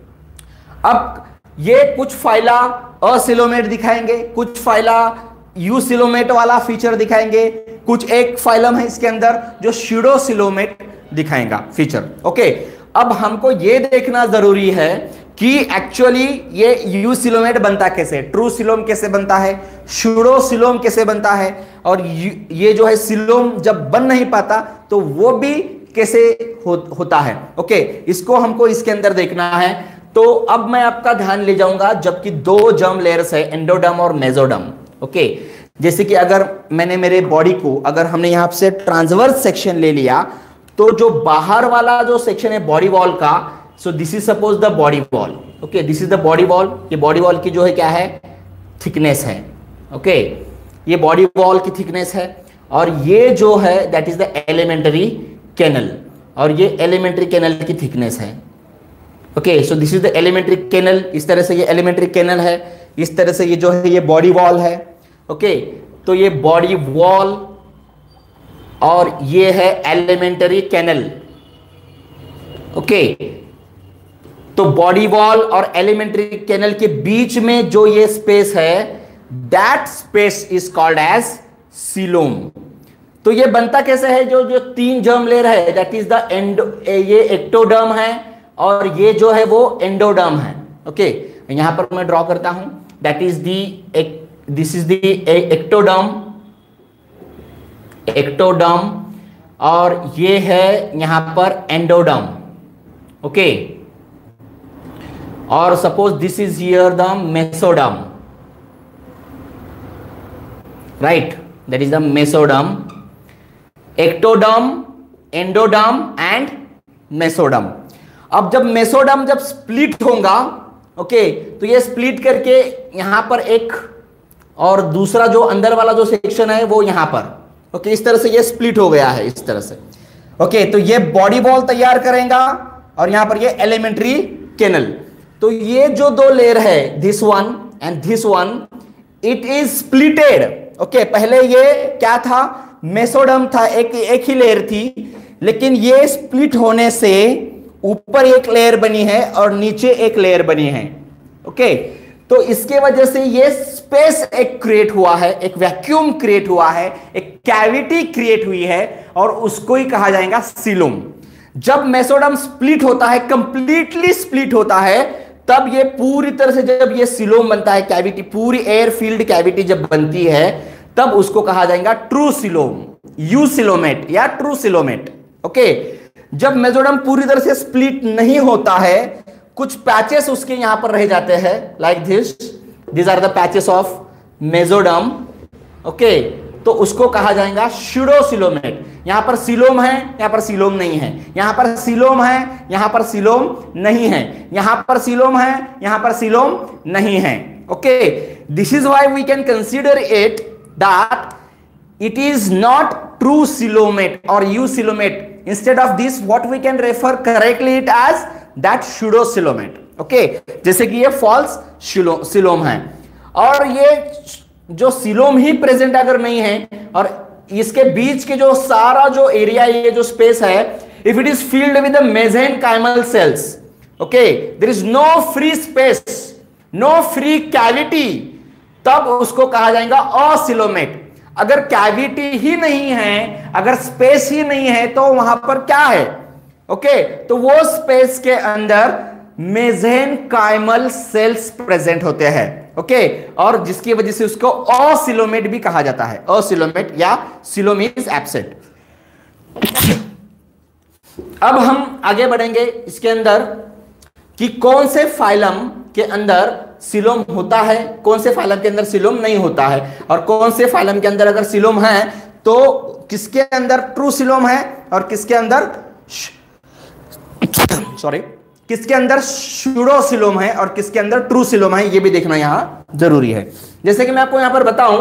अब ये कुछ फाइला असिलोमेट दिखाएंगे, कुछ फाइला यू सिलोमेट वाला फीचर दिखाएंगे, कुछ एक फाइलम है इसके अंदर जो स्यूडोसिलोमेट दिखाएगा फीचर। ओके, अब हमको ये देखना जरूरी है कि एक्चुअली ये यू सिलोमेट बनता कैसे, ट्रू सिलोम कैसे बनता है, स्यूडोसिलोम कैसे बनता है, और ये जो है सिलोम जब बन नहीं पाता तो वो भी कैसे हो, होता है। ओके, इसको हमको इसके अंदर देखना है। तो अब मैं आपका ध्यान ले जाऊंगा, जबकि दो जर्म लेयर्स है, एंडोडर्म और मेसोडर्म। ओके, जैसे कि अगर मैंने मेरे बॉडी को, अगर हमने यहां से ट्रांसवर्स सेक्शन ले लिया तो जो बाहर वाला जो सेक्शन है बॉडी वॉल का, so this is suppose the body wall. Okay, this is the body wall. ये बॉडी वॉल की जो है क्या है, थिकनेस है। ओके, ये बॉडी वॉल की थिकनेस है, और ये जो है that is the alimentary canal, और ये एलिमेंट्री कैनल की थिकनेस है। Okay, so this is the alimentary canal. इस तरह से ये एलिमेंट्री कैनल है, इस तरह से ये जो है ये बॉडी वॉल है। ओके okay, तो ये बॉडी वॉल और ये है एलिमेंट्री कैनल। ओके, तो बॉडी वॉल और एलिमेंट्री कैनल के बीच में जो ये स्पेस है that space is called as coelom. तो ये बनता कैसे है, जो जो तीन जर्म लेयर है दैट इज द एंडो, ये एक्टोडर्म है और ये जो है वो एंडोडर्म है। ओके okay, यहां पर मैं ड्रॉ करता हूं, that is the this is the ectoderm, ectoderm, और ये है यहां पर एंडोडर्म। ओके, और suppose this is here the mesoderm, right, that is the mesoderm, ectoderm, endoderm and mesoderm. अब जब मेसोडर्म जब स्प्लिट होगा, ओके okay, तो ये स्प्लिट करके यहां पर एक और दूसरा जो अंदर वाला जो सेक्शन है वो यहां पर, ओके okay, इस तरह से ये स्प्लिट हो गया है इस तरह से। ओके okay, तो ये बॉडी वॉल तैयार करेगा और यहां पर ये एलिमेंट्री कैनल। तो ये जो दो लेयर है this one and this one, it is splitted. Okay, पहले ये क्या था, मेसोडर्म था, एक एक ही लेयर थी, लेकिन ये स्प्लिट होने से ऊपर एक लेयर बनी है और नीचे एक लेयर बनी है। ओके, तो इसके वजह से ये स्पेस एक क्रिएट हुआ है, एक वैक्यूम क्रिएट हुआ है, एक कैविटी क्रिएट हुई है, और उसको ही कहा जाएगा सीलोम। जब मेसोडर्म स्प्लिट होता है, कंप्लीटली स्प्लिट होता है, तब ये पूरी तरह से जब ये सीलोम बनता है, कैविटी पूरी एयर फील्ड कैविटी जब बनती है, तब उसको कहा जाएगा ट्रू सीलोम, यू सीलोमेट या ट्रू सीलोमेट। ओके, जब मेसोडर्म पूरी तरह से स्प्लिट नहीं होता है, कुछ पैचेस उसके यहां पर रह जाते हैं, like this, this are the patches of mesoderm. Okay, तो उसको कहा जाएगा स्यूडोसिलोमेट। यहां पर सीलोम है, यहां पर सीलोम नहीं है, यहां पर सीलोम है, यहां पर सीलोम नहीं है, यहां पर सीलोम है, यहां पर सीलोम नहीं है। Okay, this is why we can consider it that it is not true coelomate और eucoelomate. Instead of this, what we can refer correctly it as that pseudocoelomate. Okay, जैसे कि ये false coelom है, और ये जो coelom ही present अगर नहीं है और इसके बीच के जो सारा जो एरिया, ये जो स्पेस है, if it is filled with the mesenchymal cells, okay, there is no free space, no free cavity, तब उसको कहा जाएगा असिलोमेट. अगर कैविटी ही नहीं है, अगर स्पेस ही नहीं है, तो वहां पर क्या है, ओके, तो वो स्पेस के अंदर मेसेनकाइमल सेल्स प्रेजेंट होते हैं। ओके, और जिसकी वजह से उसको असिलोमेट भी कहा जाता है, असिलोमेट या सिलोम इज एब्सेंट। अब हम आगे बढ़ेंगे इसके अंदर कि कौन से फाइलम के अंदर सिलोम होता है, कौन से फाइलम के अंदर सिलोम नहीं होता है, और कौन से फाइलम के अंदर अगर सिलोम है तो किसके अंदर ट्रू सिलोम है और किसके अंदर सॉरी किसके अंदर सूडो सिलोम है और किसके अंदर ट्रू सिलोम है, ये भी देखना यहां जरूरी है। जैसे कि मैं आपको यहां पर बताऊं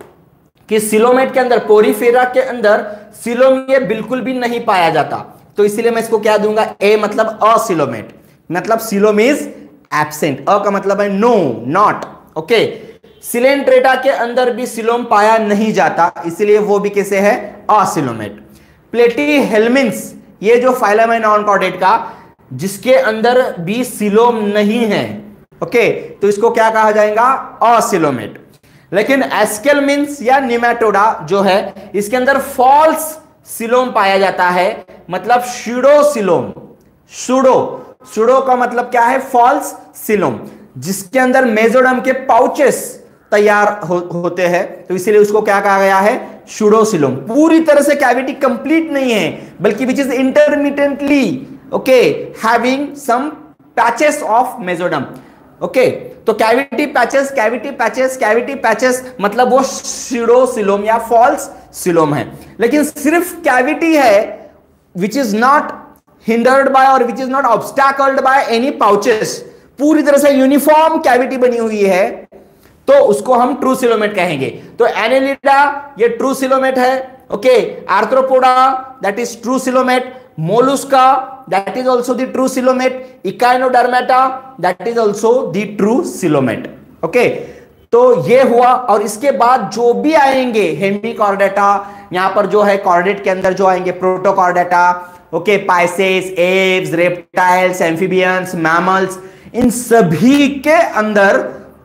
कि सिलोमेट के अंदर, पोरीफेरा के अंदर सिलोम ये बिल्कुल भी नहीं पाया जाता, तो इसीलिए मैं इसको क्या दूंगा, ए मतलब असिलोमेट, मतलब सिलोम इज एब्सेंट। अ का मतलब है नो, नॉट। ओके, सिलेंट्रेटा के अंदर भी सिलोम पाया नहीं जाता, इसलिए वो भी कैसे है, असिलोमेट। प्लेटीहेल्मिन्थ ये जो फाइलम है नॉन कॉर्डेट का, जिसके अंदर भी सिलोम नहीं है, ओके, तो इसको क्या कहा जाएगा, असिलोमेट। लेकिन एस्केलमिन्थ या निमेटोडा जो है, इसके अंदर फॉल्स सिलोम पाया जाता है, मतलब सूडो सिलोम। सूडो, सूडो का मतलब क्या है, फॉल्स सिलोम, जिसके अंदर मेसोडर्म के पाउचेस तैयार हो, होते हैं, तो इसीलिए उसको क्या कहा गया है, सूडोसिलोम। पूरी तरह से कैविटी कंप्लीट नहीं है, बल्कि which is intermittently okay having some patches of mesoderm. Okay, तो cavity patches, cavity patches, cavity patches मतलब वो सूडोसिलोम या फॉल्स सिलोम है। लेकिन सिर्फ कैविटी है which is not hindered by और which is not obstacled by any pouches, पूरी तरह से यूनिफॉर्म कैविटी बनी हुई है, तो उसको हम ट्रू सिलोमेट कहेंगे। तो एनेलिडा ये ट्रू सिलोमेट है। Okay, Arthropoda that is true coelomate, Mollusca that is also the true coelomate, Echinodermata that is also the true coelomate. Okay, तो ये हुआ, और इसके बाद जो भी आएंगे हेमिकॉर्डेटा, यहां पर जो है कॉर्डेट के अंदर जो आएंगे Protochordata, okay, Pisces, Aves, reptiles, amphibians, mammals, इन सभी के अंदर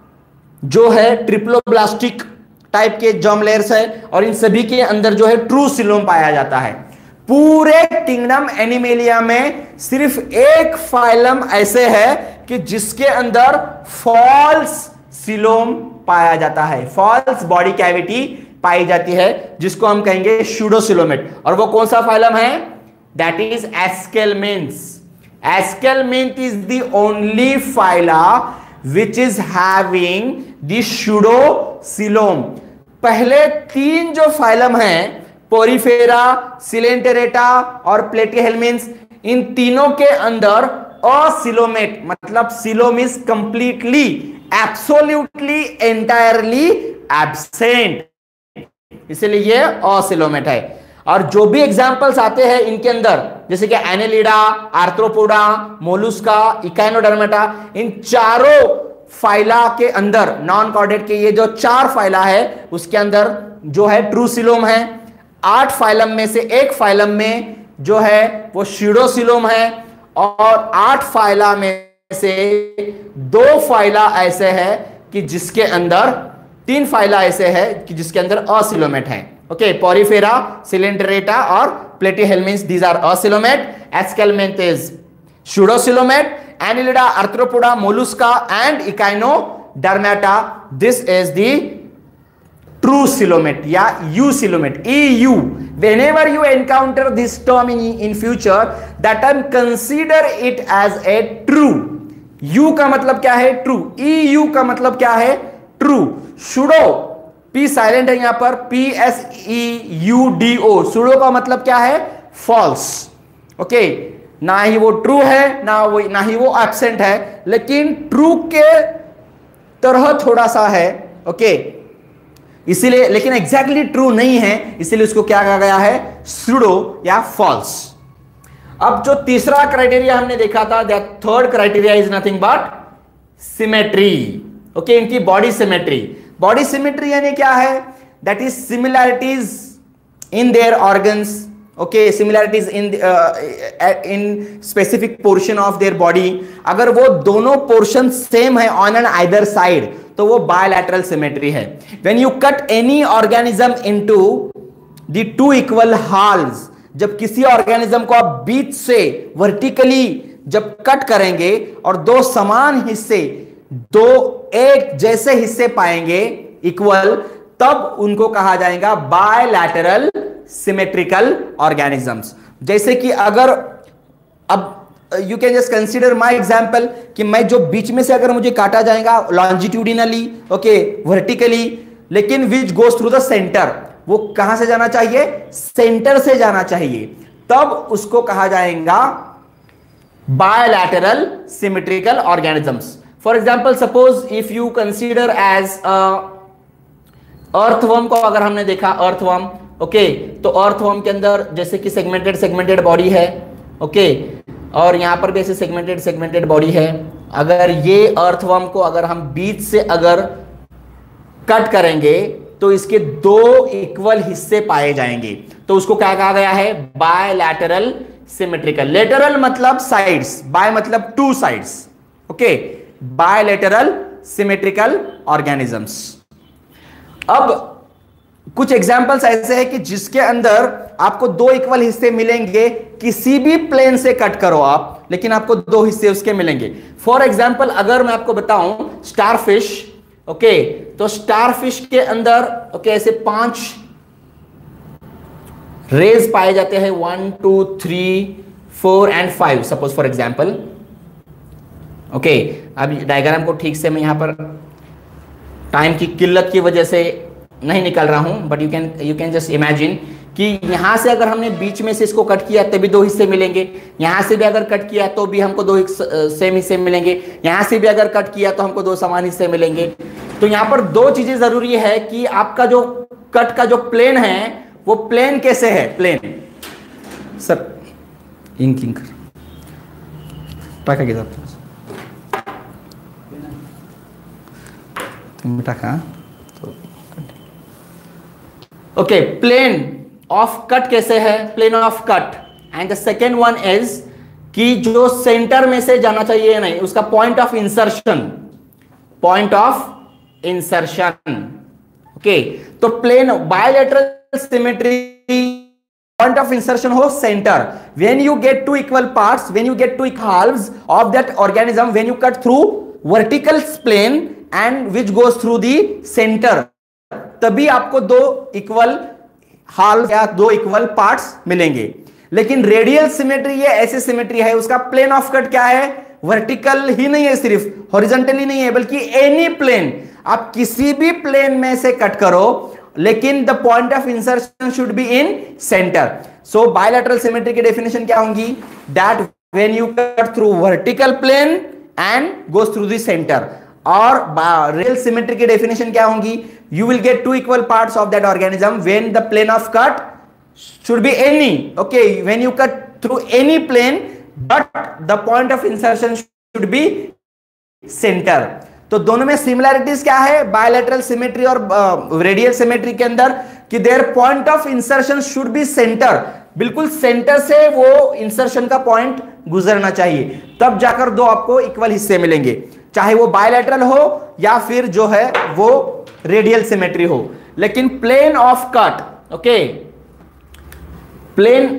जो है ट्रिप्लोब्लास्टिक टाइप के जर्म लेयर्स है, और इन सभी के अंदर जो है ट्रू सिलोम पाया जाता है। पूरे किंगडम एनिमेलिया में सिर्फ एक फाइलम ऐसे है कि जिसके अंदर फॉल्स सिलोम पाया जाता है, फॉल्स बॉडी कैविटी पाई जाती है, जिसको हम कहेंगे सूडोसिलोमेट। और वो कौन सा फाइलम है, that is Aschelminthes. Aschelminthes is the only phyla which is having the pseudocoelom. पहले तीन जो फाइलम हैं, पोरीफेरा, सिलेंटेरेटा और प्लेटीहेल्मिन्थ, इन तीनों के अंदर असिलोमेट मतलब coelom is completely, absolutely, entirely absent, इसलिए ये असिलोमेट है। और जो भी एग्जाम्पल्स आते हैं इनके अंदर, जैसे कि एनेलिडा, आर्थ्रोपोडा, मोलुस्का, इकाइनोडर्मेटा, इन चारों फाइला के अंदर, नॉन कॉर्डेट के ये जो चार फाइला है उसके अंदर जो है ट्रू सिलोम है। आठ फाइलम में से एक फाइलम में जो है वो सूडोसिलोम है, और आठ फाइला में से दो फाइला ऐसे है कि जिसके अंदर, तीन फाइला ऐसे है कि जिसके अंदर असिलोमेट है। ओके, पोरीफेरा, सिलेंटेरेटा और Platyhelminthes, these are acoelomate. Aschelminthes is pseudocoelomate, Annelida, arthropoda, Mollusca and Echinodermata, this is the true coelomate या eucoelomate, E U. Whenever you encounter this term in in future, that time consider it as a true. U का मतलब क्या है, true. E U का मतलब क्या है, true. Pseudo, P silent है यहां पर, P S E U D O, pseudo का मतलब क्या है, फॉल्स। ओके, ना ही वो ट्रू है, ना वो ना ही वो एब्सेंट है, लेकिन ट्रू के तरह थोड़ा सा है। ओके, इसीलिए, लेकिन एग्जैक्टली ट्रू नहीं है, इसीलिए उसको क्या कहा गया है, सूडो या फॉल्स। अब जो तीसरा क्राइटेरिया हमने देखा था, that third criteria is nothing but symmetry. Okay, इनकी बॉडी सिमेट्री। बॉडी सिमेट्री यानी क्या है, that is similarities in their organs. Okay, similarities in in specific portion of their body. अगर वो दोनों पोर्शन सेम है ऑन एन आइदर साइड, तो वो बायलैटरल सिमेट्री है। When you cut any organism into the two equal halves, जब किसी organism को आप बीच से वर्टिकली जब कट करेंगे और दो समान हिस्से, दो एक जैसे हिस्से पाएंगे इक्वल, तब उनको कहा जाएगा बायलैटरल सिमेट्रिकल ऑर्गेनिजम्स। जैसे कि अगर अब you can just consider my example कि मैं जो बीच में से अगर मुझे काटा जाएगा लॉन्जिट्यूडिनली, ओके, वर्टिकली, लेकिन which goes through the centre, वो कहां से जाना चाहिए? सेंटर से जाना चाहिए, तब उसको कहा जाएगा bilateral symmetrical organisms. For example suppose if you consider as earthworm को अगर हमने देखा, अर्थवर्म, ओके, तो अर्थवर्म के अंदर जैसे कि सेगमेंटेड सेगमेंटेड बॉडी है, ओके, और यहां पर भी ऐसे सेगमेंटेड सेगमेंटेड बॉडी है। अगर ये अर्थवर्म को अगर हम बीच से अगर कट करेंगे तो इसके दो इक्वल हिस्से पाए जाएंगे, तो उसको क्या कहा गया है? Bilateral symmetrical. लेटरल मतलब साइड्स, बाय मतलब two sides, okay, bilateral symmetrical organisms. अब कुछ एग्जाम्पल्स ऐसे हैं कि जिसके अंदर आपको दो इक्वल हिस्से मिलेंगे, किसी भी प्लेन से कट करो आप, लेकिन आपको दो हिस्से उसके मिलेंगे। फॉर एग्जाम्पल अगर मैं आपको बताऊं स्टारफिश, ओके, तो स्टारफिश के अंदर, ओके, ऐसे पांच रेज पाए जाते हैं, one two three four and five, suppose for example, okay. अब डायग्राम को ठीक से मैं यहां पर टाइम की किल्लत की वजह से नहीं निकल रहा हूं, but you can you can just imagine कि यहां से अगर हमने बीच में से इसको कट किया तभी दो हिस्से मिलेंगे, यहां से भी अगर कट किया तो भी हमको दो सेम हिस्से मिलेंगे, यहां से भी अगर कट किया तो हमको दो समान हिस्से मिलेंगे। तो यहां पर दो चीजें जरूरी है कि आपका जो कट का जो प्लेन है वो प्लेन कैसे है? प्लेन सर इंकिंग कर टाका किधर तुम टाका ओके, प्लेन ऑफ कट कैसे है? Plane of cut. And the second one is कि जो सेंटर में से जाना चाहिए नहीं, उसका point of insertion, point of insertion, okay. तो plane bilateral symmetry, point of insertion हो centre. When you get two equal parts, when you get two halves of that organism, when you cut through vertical plane and which goes through the centre, तभी आपको दो equal हाल या दो equal parts मिलेंगे। लेकिन radial symmetry ये ऐसी symmetry है, उसका प्लेन ऑफ कट क्या है? वर्टिकल ही नहीं है, सिर्फ हॉरिजॉन्टली नहीं है, बल्कि एनी प्लेन, आप किसी भी प्लेन में से कट करो, लेकिन the point of insertion should be in centre. So bilateral symmetry की डेफिनेशन क्या होंगी? That when you cut through vertical plane and goes through the centre. और रेडियल सिमेट्री की डेफिनेशन क्या होंगी? You will get two equal parts of that organism when the plane of cut should be any, okay, when you cut through any plane, but the point of insertion should be center. तो दोनों में similarities क्या है bilateral symmetry और radial uh, symmetry के अंदर? कि their point of insertion should be centre, बिल्कुल सेंटर से वो इंसर्शन का पॉइंट गुजरना चाहिए, तब जाकर दो आपको इक्वल हिस्से मिलेंगे, चाहे वो बायलैटरल हो या फिर जो है वो रेडियल सिमेट्री हो। लेकिन plane of cut, okay, plane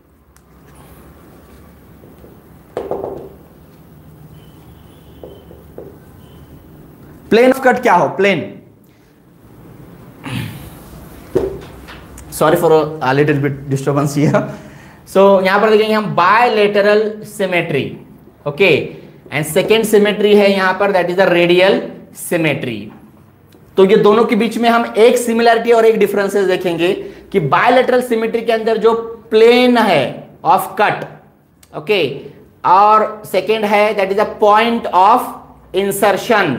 plane of cut क्या हो? Plane, sorry for a little bit disturbance here. So यहां पर देखेंगे हम bilateral symmetry, okay, and second symmetry है यहां पर, that is the radial symmetry. तो ये दोनों के बीच में हम एक सिमिलैरिटी और एक डिफरेंसेस देखेंगे कि बायलैटरल सिमेट्री के अंदर जो प्लेन है ऑफ कट, ओके, और सेकेंड है that is a point of insertion.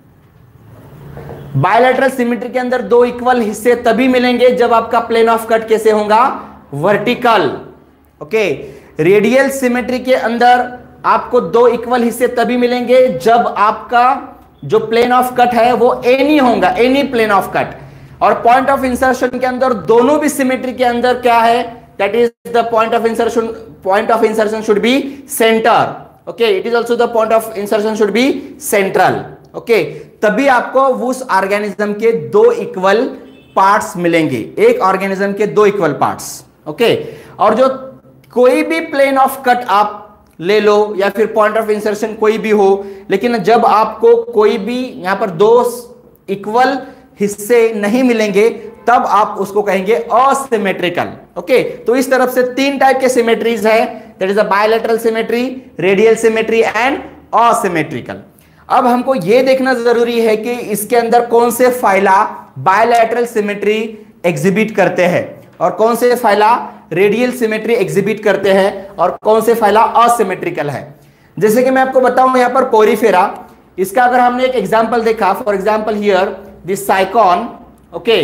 Bilateral symmetry के अंदर दो इक्वल हिस्से तभी मिलेंगे जब आपका प्लेन ऑफ कट कैसे होगा? Vertical, okay. रेडियल सिमेट्री के अंदर आपको दो इक्वल हिस्से तभी मिलेंगे जब आपका जो प्लेन ऑफ कट है वो एनी होगा, एनी प्लेन ऑफ कट। और पॉइंट ऑफ इंसर्शन के अंदर दोनों भी सिमेट्री के अंदर क्या है? That is the point of insertion, point of insertion should be centre, okay, it is also the point of insertion should be central, okay. तभी आपको उस ऑर्गेनिज्म के दो इक्वल पार्ट्स मिलेंगे, एक ऑर्गेनिज्म के दो इक्वल पार्ट्स, ओके okay? और जो कोई भी प्लेन ऑफ कट आप ले लो या फिर पॉइंट ऑफ इंसर्शन कोई भी हो, लेकिन जब आपको कोई भी यहां पर दो इक्वल हिस्से नहीं मिलेंगे तब आप उसको कहेंगे असिमेट्रिकल। ओके, तो इस तरफ से तीन टाइप के सिमेट्रीज है, that is a bilateral symmetry, radial symmetry and asymmetrical. अब हमको यह देखना जरूरी है कि इसके अंदर कौन से फाइला बायलैटरल सिमेट्री एग्जिबिट करते हैं और कौन से फाइला रेडियल सिमेट्री एग्जिबिट करते हैं और कौन से फाइला असिमेट्रिकल है। जैसे कि मैं आपको बताऊं यहां पर पोरीफेरा, इसका अगर हमने एक एग्जांपल देखा, for example here this Sycon, okay,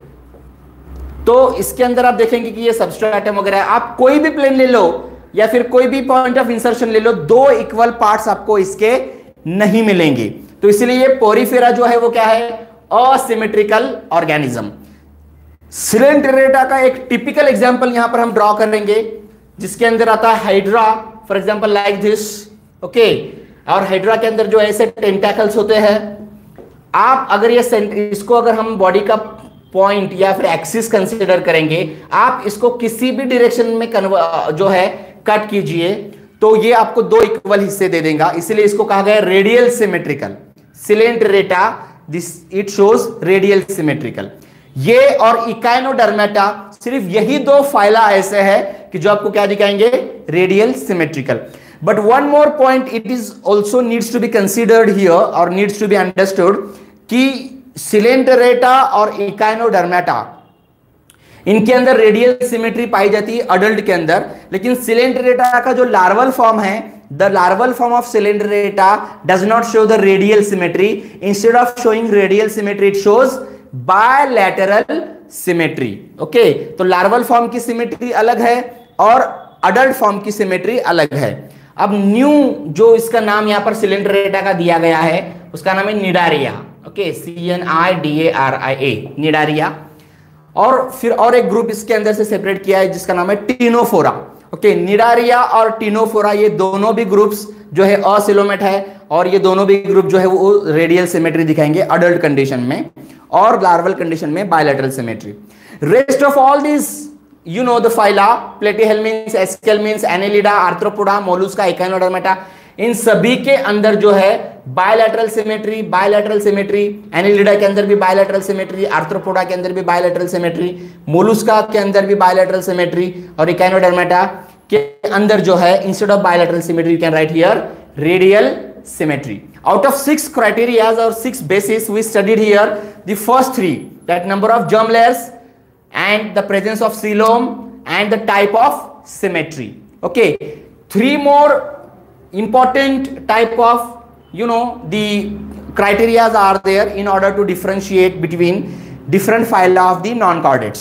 तो इसके अंदर आप देखेंगे कि ये सबस्ट्रेटम वगैरह है। आप कोई भी प्लेन ले लो या फिर कोई भी पॉइंट ऑफ इंसर्शन ले लो, दो इक्वल पार्ट्स आपको इसके नहीं मिलेंगे, तो इसलिए ये पोरीफेरा जो है वो क्या है, असिमेट्रिकल ऑर्गेनिज्म। सिलेंट्रेटा का एक टिपिकल एग्जांपल यहां पर हम ड्रॉ करेंगे, जिसके अंदर आता है Hydra, for example like this, okay, और हाइड्रा के अंदर जो ऐसे टेंटेकल्स होते हैं। आप अगर ये इसको अगर हम बॉडी का पॉइंट या फिर एक्सिस कंसीडर करेंगे, आप इसको किसी भी डायरेक्शन में जो है कट कीजिए तो ये आपको दो इक्वल हिस्से दे देगा, इसलिए इसको कहा गया radial symmetrical. Coelenterata this it shows radial symmetrical. ये और इकाइनोडर्मेटा, सिर्फ यही दो फाइला ऐसे है कि जो आपको क्या दिखाएंगे, radial symmetrical. But one more point it is also needs to be considered here और नीड्स टू बी अंडरस्टूड कि सिलेंट्रेटा और इकाइनोडर्मेटा, इनके अंदर रेडियल सिमेट्री पाई जाती है अडल्ट के अंदर, लेकिन सिलेंट्रेटा का जो लार्वल फॉर्म है, the larval form of Coelenterata does not show the radial symmetry. Instead of showing radial symmetry it shows bilateral symmetry. Okay, तो लार्वल फॉर्म की सिमेट्री अलग है और अडल्ट फॉर्म की सिमेट्री अलग है। अब न्यू जो इसका नाम यहां पर सिलेंट्रेटा का दिया गया है उसका नाम है Cnidaria. Okay, C N I D A R I A, Cnidaria. और फिर और एक ग्रुप इसके अंदर से सेपरेट किया है जिसका नाम है टीनोफोरा। ओके, निडारिया और टीनोफोरा ये दोनों भी ग्रुप्स जो है असिलोमेट है और ये दोनों भी ग्रुप जो है वो रेडियल सिमेट्री दिखाएंगे अडल्ट कंडीशन में और लार्वल कंडीशन में bilateral symmetry. Rest of all this you know the phyla, platyhelminths, esculminths, annelida, arthropoda, mollusca, echinodermata, इन सभी के अंदर जो है bilateral symmetry, bilateral symmetry, annelida के अंदर भी बायलैटरल सिमेट्री, आर्थ्रोपोडा के अंदर भी बायलैटरल सिमेट्री, मोलुस्का के अंदर भी बायलैटरल सिमेट्री और इकाइनोडर्मेटा के अंदर जो है instead of bilateral symmetry you can write here radial symmetry. Out of six criterias और six basis we studied here the first three, that number of germ layers and the presence of coelom and the type of symmetry. Okay, three more important type of you know the criteria are there in order to differentiate between different phyla of the non-chordates.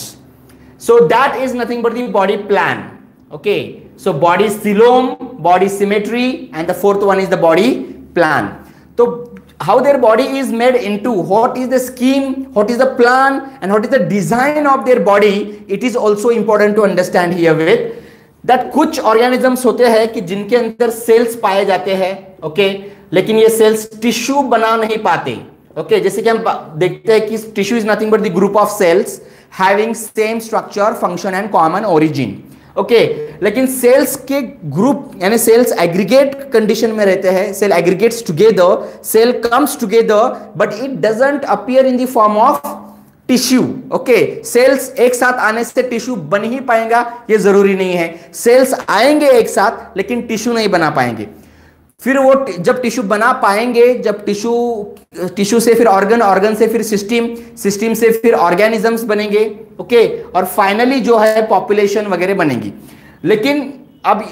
So that is nothing but the body plan. Okay, so body coelom, body symmetry, and the fourth one is the body plan. So how their body is made into, what is the scheme, what is the plan, and what is the design of their body, it is also important to understand here with that कुछ organisms होते हैं कि जिनके अंदर sales पाए जाते हैं, okay, लेकिन ये सेल्स टिश्यू बना नहीं पाते। ओके, जैसे कि हम देखते हैं कि tissue is nothing but the group of cells having same structure, function and common origin. Okay, लेकिन सेल्स के ग्रुप यानी सेल्स एग्रीगेट कंडीशन में रहते हैं, cell aggregates together, cell comes together but it doesn't appear in the form of tissue. Okay, cells एक साथ आने से टिश्यू बन ही पाएगा ये जरूरी नहीं है, सेल्स आएंगे एक साथ लेकिन टिश्यू नहीं बना पाएंगे। फिर वो जब टिश्यू बना पाएंगे, जब टिश्यू टिश्यू से फिर ऑर्गन, ऑर्गन से फिर सिस्टम, सिस्टम से फिर ऑर्गेनिजम्स बनेंगे। ओके, और फाइनली जो है पॉपुलेशन वगैरह बनेगी। लेकिन अब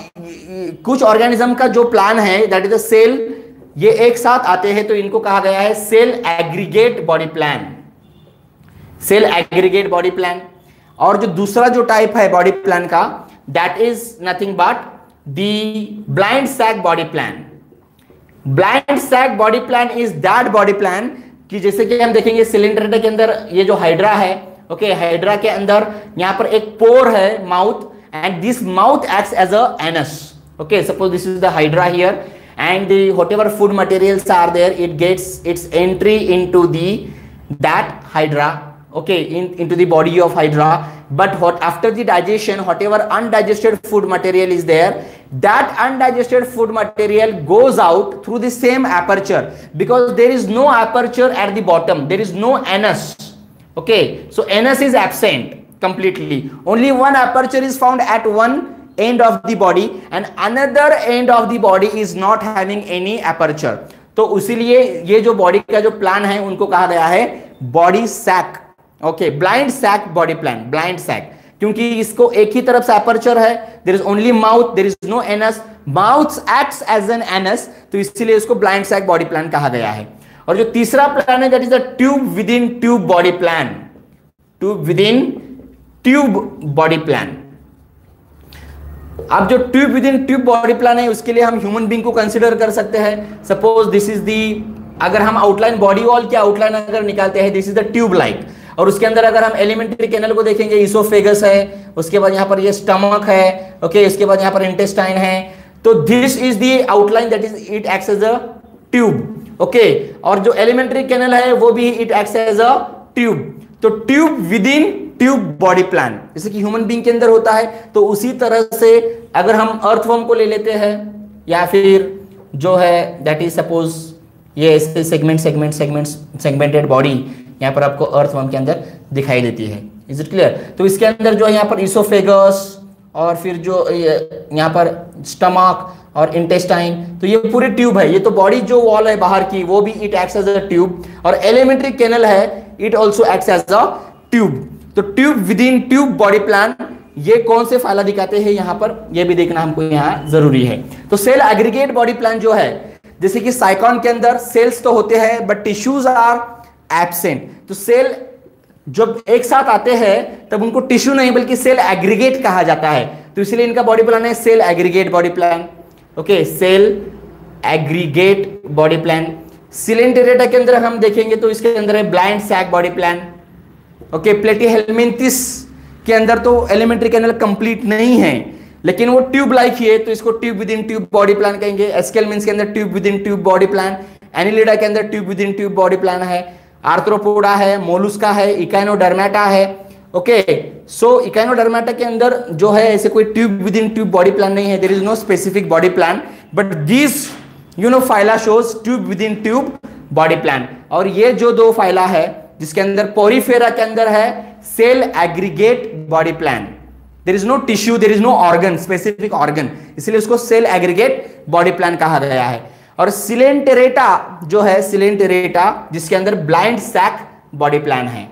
कुछ ऑर्गेनिज्म का जो प्लान है दैट इज द सेल, ये एक साथ आते हैं तो इनको कहा गया है cell aggregate body plan, cell aggregate body plan. और जो दूसरा जो टाइप है बॉडी प्लान का that is nothing but the blind sac body plan. Blind sac body plan is that body plan कि जैसे कि हम देखेंगे सिलेंडर के अंदर ये जो हाइड्रा है, ओके okay, हाइड्रा के अंदर यहां पर एक पोर है mouth and this mouth acts as a anus. Okay, suppose this is the hydra here and the whatever food materials are there it gets its entry into the that hydra. okay, in into the body of hydra. But what after the digestion, whatever undigested food material is there, that undigested food material goes out through the same aperture, because there is no aperture at the bottom, there is no anus. Okay, so anus is absent completely, only one aperture is found at one end of the body and another end of the body is not having any aperture. तो इसीलिए ये जो body का जो plan है उनको कहा गया है body sac. Okay, blind sac body plan, blind sac, क्योंकि इसको एक ही तरफ से अपर्चर है, there is only mouth, there is no anus, mouth acts as an anus, तो इसीलिए इसको ब्लाइंड सैक बॉडी प्लान कहा गया है. और जो तीसरा प्लान है that is the tube within tube body plan, tube within tube body plan. अब जो tube within tube body plan है उसके लिए हम ह्यूमन बीइंग को कंसीडर कर सकते हैं. सपोज दिस इज दी, अगर हम आउटलाइन बॉडी वॉल की आउटलाइन अगर निकालते हैं, this is the tube like, और उसके अंदर अगर हम एलिमेंट्री कैनल को देखेंगे, इसोफेगस है, उसके बाद यहाँ पर ये स्टमक है, ओके, इसके बाद यहाँ पर इंटेस्टाइन है, तो this is the outline that is it acts as a tube. Okay, और जो एलिमेंट्री कैनल है वो भी it acts as a tube. तो tube within tube body plan, जैसे कि ह्यूमन बीइंग के अंदर होता है, तो उसी तरह से अगर हम अर्थवर्म को ले लेते हैं, या फिर जो है दैट इज सपोज ये segment segment segment segmented body यहाँ पर आपको अर्थवर्म के अंदर दिखाई देती है. Is it clear? तो इसके अंदर जो है यहाँ पर इसोफेगस और फिर जो यहाँ पर स्टमक और इंटेस्टाइन, तो ये पूरे ट्यूब है. ये तो बॉडी जो वॉल है बाहर की वो भी it acts as a tube, और एलिमेंट्री कैनल है it also acts as a tube. तो tube within tube body plan, ये कौन से फायदा दिखाते हैं यहाँ पर, ये भी देखना हमको यहाँ जरूरी है. तो सेल एग्रीगेट बॉडी प्लान जो है, जैसे कि साइकॉन के अंदर सेल्स तो होते हैं बट टिश्यूज आर एब्सेंट. तो सेल जब एक साथ आते हैं तब उनको टिश्यू नहीं बल्कि सेल एग्रीगेट कहा जाता है, तो इसलिए इनका बॉडी प्लान है cell aggregate body plan. Okay, cell aggregate body plan. Coelenterata के अंदर हम देखेंगे तो इसके अंदर है blind sac body plan. Okay, platyhelminthes के अंदर तो एलिमेंट्री कैनल कंप्लीट नहीं है लेकिन वो ट्यूब लाइक ही है, तो इसको tube within tube body plan कहेंगे. एस्केलमिन्स के अंदर tube within tube body plan. Annelida के अंदर tube within tube body plan है. आर्थ्रोपोडा है, मोलुस्का है, इकाइनोडर्मेटा है. ओके, सो इकाइनोडर्मेटा के अंदर जो है ऐसे कोई tube within tube body plan नहीं है, there is no specific body plan, but this you know phyla shows tube within tube body plan. और ये जो दो फाइला है जिसके अंदर पोरीफेरा के अंदर है cell aggregate body plan, there is no tissue, there is no organ, specific organ, इसलिए उसको सेल एग्रीगेट बॉडी प्लान कहा गया है. और सिलेंटेरेटा जो है, सिलेंटेरेटा जिसके अंदर ब्लाइंड सैक बॉडी प्लान है.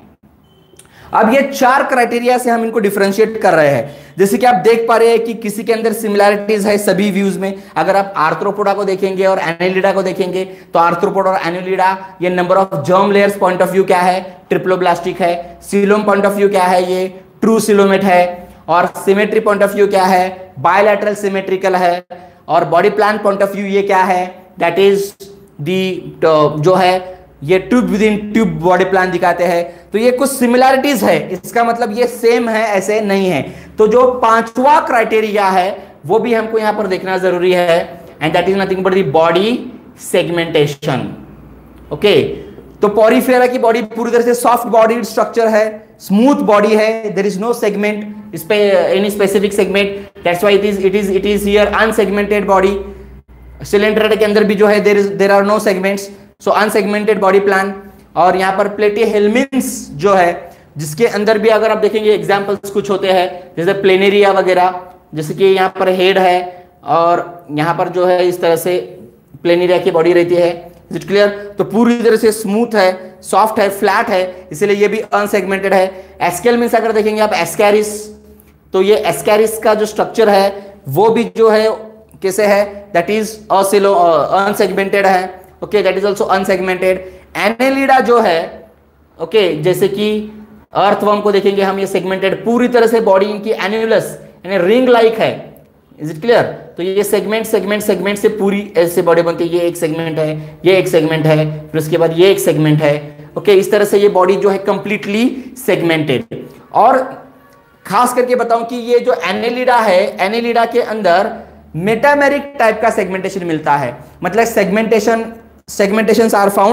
अब ये चार क्राइटेरिया से हम इनको डिफरेंशिएट कर रहे हैं. जैसे कि आप देख पा रहे हैं कि किसी के अंदर सिमिलैरिटीज है सभी व्यूज में. अगर आप आर्थ्रोपोडा को देखेंगे और एनिलिडा को देखेंगे तो आर्थ्रोपोडा और एनिलिडा, ये number of germ layers point of view क्या है, ट्रिप्लोब्लास्टिक है. सीलोम पॉइंट ऑफ व्यू क्या है, ये ट्रू सिलोमेट है. और सिमेट्री पॉइंट ऑफ व्यू क्या है, बायलैटरल सिमेट्रिकल है. और body plan point of view ये क्या है, दैट इज दी जो है ये tube within tube body plan दिखाते हैं. तो ये कुछ सिमिलैरिटीज है, इसका मतलब ये सेम है ऐसे नहीं है. तो जो पांचवा क्राइटेरिया है वो भी हमको यहां पर देखना जरूरी है, and that is nothing but the body segmentation. Okay, तो पोरीफेरा की बॉडी पूरी तरह से सॉफ्ट बॉडी स्ट्रक्चर है, स्मूथ बॉडी है, देयर इज नो सेगमेंट इस पे any specific segment, that's why it is it is it is here unsegmented body. सिलेंडर के अंदर भी जो है there is there are no segments, so unsegmented body plan. और यहाँ पर प्लेटीहेल्मिन्स जो है जिसके अंदर भी अगर आप देखेंगे एग्जांपल्स कुछ होते हैं जैसे प्लेनेरिया वगैरह, जैसे कि यहाँ पर हेड है और यहाँ पर जो है इस तरह से प्लेनेरिया की बॉडी रहती है. Is it clear? तो पूरी तरह से स्मूथ है, सॉफ्ट है, फ्लैट है, इसलिए ये भी अनसेगमेंटेड है. एस्केलमिन्स अगर देखेंगे आप एस्कैरिस, तो ये एस्कैरिस का जो स्ट्रक्चर है वो भी जो है कैसे है, दैट इज असिलो अनसेगमेंटेड है. Okay, that is also unsegmented. Annelida जो है, ओके okay, जैसे कि अर्थवर्म को देखेंगे हम, ये सेगमेंटेड पूरी तरह से बॉडी इनकी एन्युलस यानी रिंग लाइक है. Is it clear? तो ये सेगमेंट सेगमेंट सेगमेंट से पूरी ऐसे बॉडी बनती है. ये एक सेगमेंट है, ये एक सेगमेंट है, फिर उसके बाद ये एक सेगमेंट है. ओके okay, इस तरह से ये बॉडी जो है कंप्लीटली सेगमेंटेड. और खास करके बताऊं कि ये जो एनेलिडा है, एनेलिडा के अंदर मेटामेरिक टाइप का सेगमेंटेशन मिलता है. मतलब segmentation segmentations are found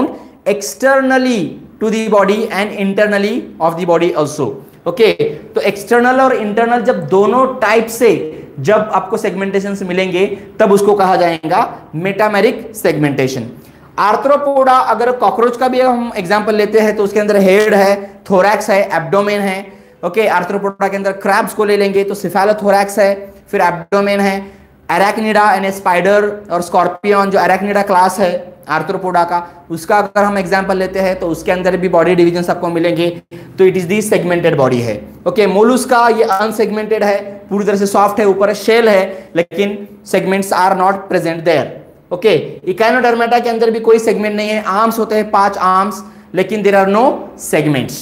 externally to the body and internally of the body also. Okay, तो एक्सटर्नल और इंटरनल जब दोनों टाइप से जब आपको सेगमेंटेशन से मिलेंगे तब उसको कहा जाएगा मेटामेरिक सेगमेंटेशन। आर्थ्रोपोडा, अगर कॉकरोच का भी हम एग्जांपल लेते हैं तो उसके अंदर हेड है, थोरैक्स है, एब्डोमेन है। ओके, आर्थ्रोपोडा के अंदर क्रैब्स को ले लेंगे तो सिफेलोथोरैक्स है, फिर एब्डोमेन है। एराक्निडा यानी स्पाइडर और स्कॉर्पियन, जो एराक्निडा क्लास है आर्थ्रोपोडा का, उसका अगर हम एग्जांपल लेते हैं तो उसके अंदर भी बॉडी डिविजन आपको मिलेंगे, तो it is the segmented body है। ओके, मोलुस्का ये अनसेगमेंटेड है, पूरी तरह से सॉफ्ट है, ऊपर शेल है, लेकिन segments are not present there. Okay, echinodermata के अंदर भी कोई सेगमेंट नहीं है, आर्म्स होते हैं, पांच आर्म्स, लेकिन देयर आर नो सेगमेंट्स।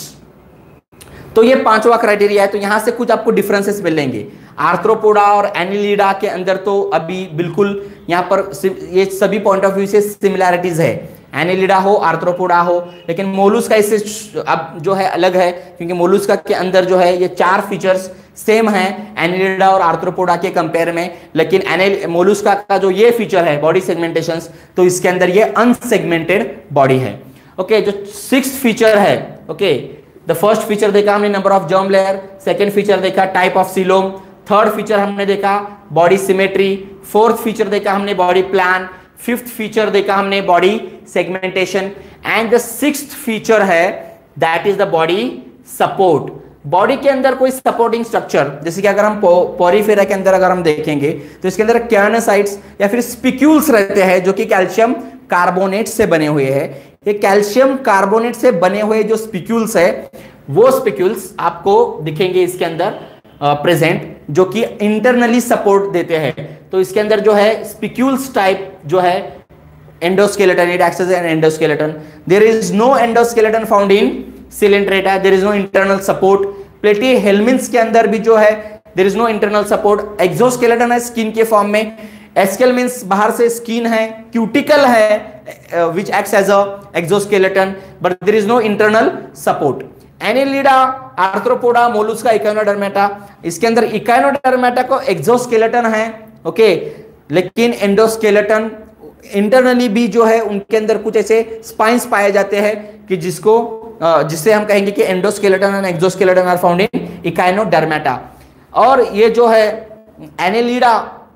तो ये पांचवा क्राइटेरिया है। तो यहां से कुछ आपको डिफरेंसेस मिलेंगे। आर्थ्रोपोडा और एनिलिडा के अंदर तो अभी बिल्कुल यहां पर ये सभी पॉइंट ऑफ व्यू से सिमिलैरिटीज है, एनिलिडा हो, आर्थ्रोपोडा हो, लेकिन मोलुस्का इससे अब जो है अलग है, क्योंकि मोलुस्का के अंदर जो है ये चार फीचर्स सेम है एनिलिडा और आर्थ्रोपोडा के कंपेयर में, लेकिन एनिल मोलुस्का का जो ये फीचर है बॉडी सेगमेंटेशंस, तो इसके अंदर ये अनसेगमेंटेड बॉडी है। ओके, जो सिक्स्थ फीचर है, ओके, द फर्स्ट फीचर देखा हमने number of germ layer, second feature देखा type of coelom, third feature हमने देखा बॉडी सिमेट्री, फोर्थ फीचर देखा हमने बॉडी प्लान, फिफ्थ फीचर देखा हमने body segmentation, and the sixth feature है that is the body support. Body के अंदर कोई सपोर्टिंग स्ट्रक्चर, जैसे कि अगर हम पोरीफेरा के अंदर अगर हम देखेंगे तो इसके अंदर केर्नोसाइट्स या फिर स्पिक्यूल्स रहते हैं जो कि कैल्शियम कार्बोनेट से बने हुए हैं। ये कैल्शियम कार्बोनेट से बने हुए जो स्पिक्यूल्स है, वो स्पिक्यूल्स आपको दिखेंगे इसके अंदर प्रेजेंट, uh, जो कि इंटरनली सपोर्ट देते हैं। तो इसके अंदर जो है स्पिक्यूल्स टाइप जो है endoskeleton, it acts as an endoskeleton. There is no endoskeleton found in coelenterata, there is no internal support. Platyhelminthes के अंदर भी जो है there is no internal support. Exoskeleton है स्किन के फॉर्म में, एस्केल मींस बाहर से स्किन है, क्यूटिकल है which acts as a exoskeleton, but there is no internal support. Annelida, arthropoda, Mollusca, echinodermata, इसके अंदर इकाइनोडर्मेटा को एक्सोस्केलेटन है, ओके, लेकिन एंडोस्केलेटन इंटरनली भी जो है उनके अंदर कुछ ऐसे स्पाइन्स पाए जाते हैं कि जिसको जिससे हम कहेंगे कि endoskeleton and exoskeleton are found in echinodermata. और ये जो है एनिलिडा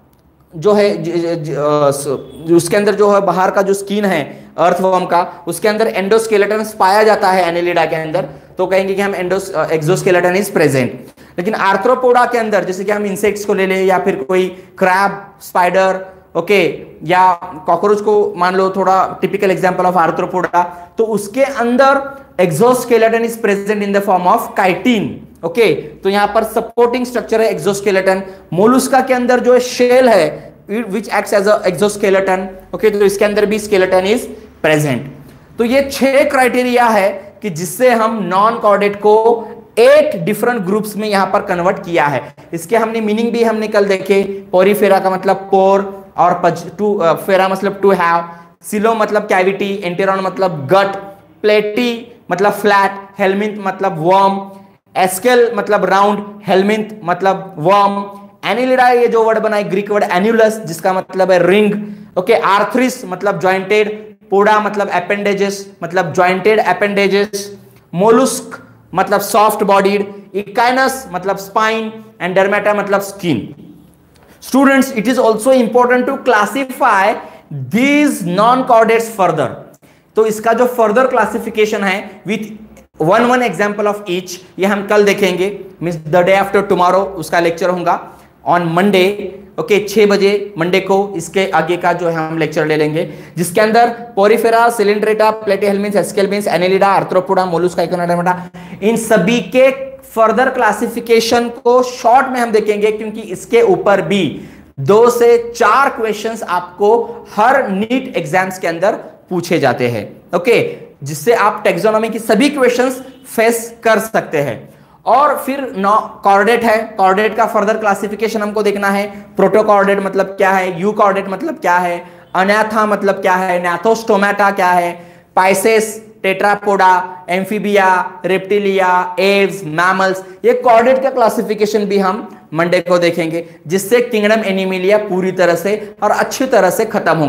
जो है ज, ज, ज, उसके अंदर जो है बाहर का जो स्किन है अर्थवर्म का, उसके अंदर एंडोस्केलेटन पाया जाता है एनिलिडा के अंदर, तो कहेंगे कि हम एंडोस एक्सोस्केलेटन इज प्रेजेंट। लेकिन आर्थ्रोपोडा के अंदर जैसे कि हम इंसेक्ट्स को ले लें या फिर कोई क्रैब, स्पाइडर, ओके, या कॉकरोच को मान लो, थोड़ा टिपिकल एग्जांपल ऑफ आर्थ्रोपोडा, तो उसके अंदर exoskeleton is present in the form of chitin. Okay, तो यहां पर सपोर्टिंग स्ट्रक्चर है एक्सोस्केलेटन। मोलुस्का के अंदर जो है शेल है which acts as a exoskeleton, okay, तो इसके अंदर भी स्केलेटन इज प्रेजेंट। तो ये छह क्राइटेरिया है कि जिससे हम नॉन कॉर्डेट को एट डिफरेंट ग्रुप्स में यहां पर कन्वर्ट किया है। इसके हमने मीनिंग भी हमने कल देखे। पोरीफेरा का मतलब पोर, और टू फेरा मतलब टू हैव, सिलो मतलब कैविटी, एंटेरॉन मतलब गट, प्लेटी मतलब फ्लैट, हेलमिंथ मतलब वर्म, एस्केल मतलब राउंड, हेलमिंथ मतलब वर्म, एनिलिडा ये जो वर्ड बना है ग्रीक वर्ड एन्युलस जिसका मतलब है रिंग, ओके, आर्थ्रिस मतलब जॉइंटेड, पोडा मतलब एपेंडेजेस मतलब जॉइंटेड एपेंडेजेस, मोलुस्क मतलब सॉफ्ट बॉडीड, इकाइनस मतलब स्पाइन, एंड डर्मेटा मतलब skin. Students, it is also important to classify these non-chordates further. तो इसका जो further classification है with one one example of each, ये हम कल देखेंगे, means the day after tomorrow उसका लेक्चर होगा on Monday, ओके, छह बजे मंडे को इसके आगे का जो है हम लेक्चर ले लेंगे, जिसके अंदर porifera, coelenterata, platyhelminthes, aschelminthes, annelida, arthropoda, Mollusca, Echinodermata, इन सभी के फर्दर क्लासिफिकेशन को शॉर्ट में हम देखेंगे, क्योंकि इसके ऊपर भी दो से चार क्वेश्चंस आपको हर नीट एग्जाम्स के अंदर पूछे जाते हैं, ओके, जिससे आप टेक्सोनॉमी की सभी क्वेश्चंस फेस कर सकते हैं। और फिर नौ कॉर्डेट है, कॉर्डेट का फर्दर क्लासिफिकेशन हमको देखना है। प्रोटोकॉर्डेट मतलब क्या है, यूकॉर्डेट मतलब क्या है, अनाथा मतलब क्या है, नैथोस्टोमेटा क्या है, pisces, tetrapoda, amphibia, reptilia, aves, mammals, ये कॉर्डेट का क्लासिफिकेशन भी हम मंडे को देखेंगे, जिससे किंगडम एनिमलिया पूरी तरह से और अच्छी तरह से खत्म होगा।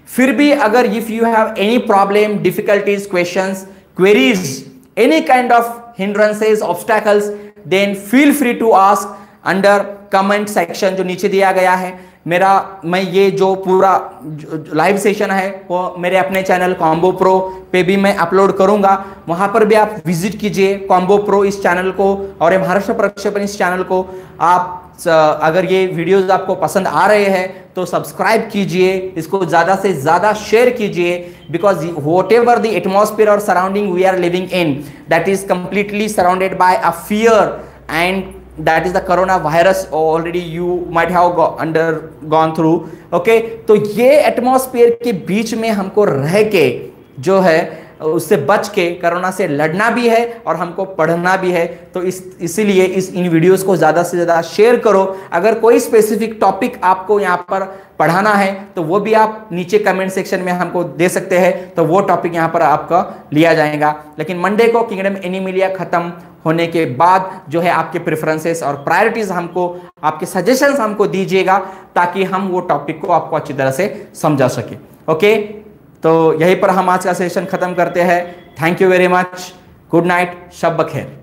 फिर भी अगर if you have any problem, difficulties, questions, queries, any kind of hindrances, obstacles, then feel free to ask under comment section जो नीचे दिया गया है। मेरा मैं ये जो पूरा लाइव सेशन है वो मेरे अपने चैनल कॉम्बो प्रो पे भी मैं अपलोड करूंगा, वहां पर भी आप विजिट कीजिए कॉम्बो प्रो इस चैनल को और महाराष्ट्र प्रक्षेपण इस चैनल को। आप अगर ये वीडियोस आपको पसंद आ रहे हैं तो सब्सक्राइब कीजिए, इसको ज्यादा से ज्यादा शेयर कीजिए, because whatever the atmosphere और surrounding we are living in, that is completely surrounded by a fear and that is the coronavirus already you might have go, undergone through, okay? तो ये atmosphere के बीच में हमको रह के जो है उससे बच के कोरोना से लड़ना भी है और हमको पढ़ना भी है। तो इस इसीलिए इस इन वीडियोस को ज़्यादा से ज़्यादा शेयर करो। अगर कोई स्पेसिफिक टॉपिक आपको यहाँ पर पढ़ाना है तो वो भी आप नीचे कमेंट सेक्शन में हमको दे सकते हैं, तो वो टॉपिक यहाँ पर आपका लिया जाएगा। लेकिन मंडे को किंगडम एनीमिलिया खत्म होने के बाद जो है आपके प्रेफरेंसेस और प्रायोरिटीज हमको, आपके सजेशंस हमको दीजिएगा ताकि हम वो टॉपिक को आपको अच्छी तरह से समझा सके। ओके, तो यहीं पर हम आज का सेशन खत्म करते हैं। Thank you very much, good night, शब बखैर।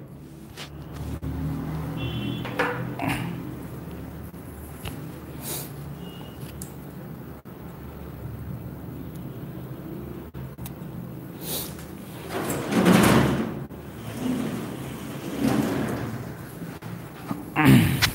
Mm-hmm.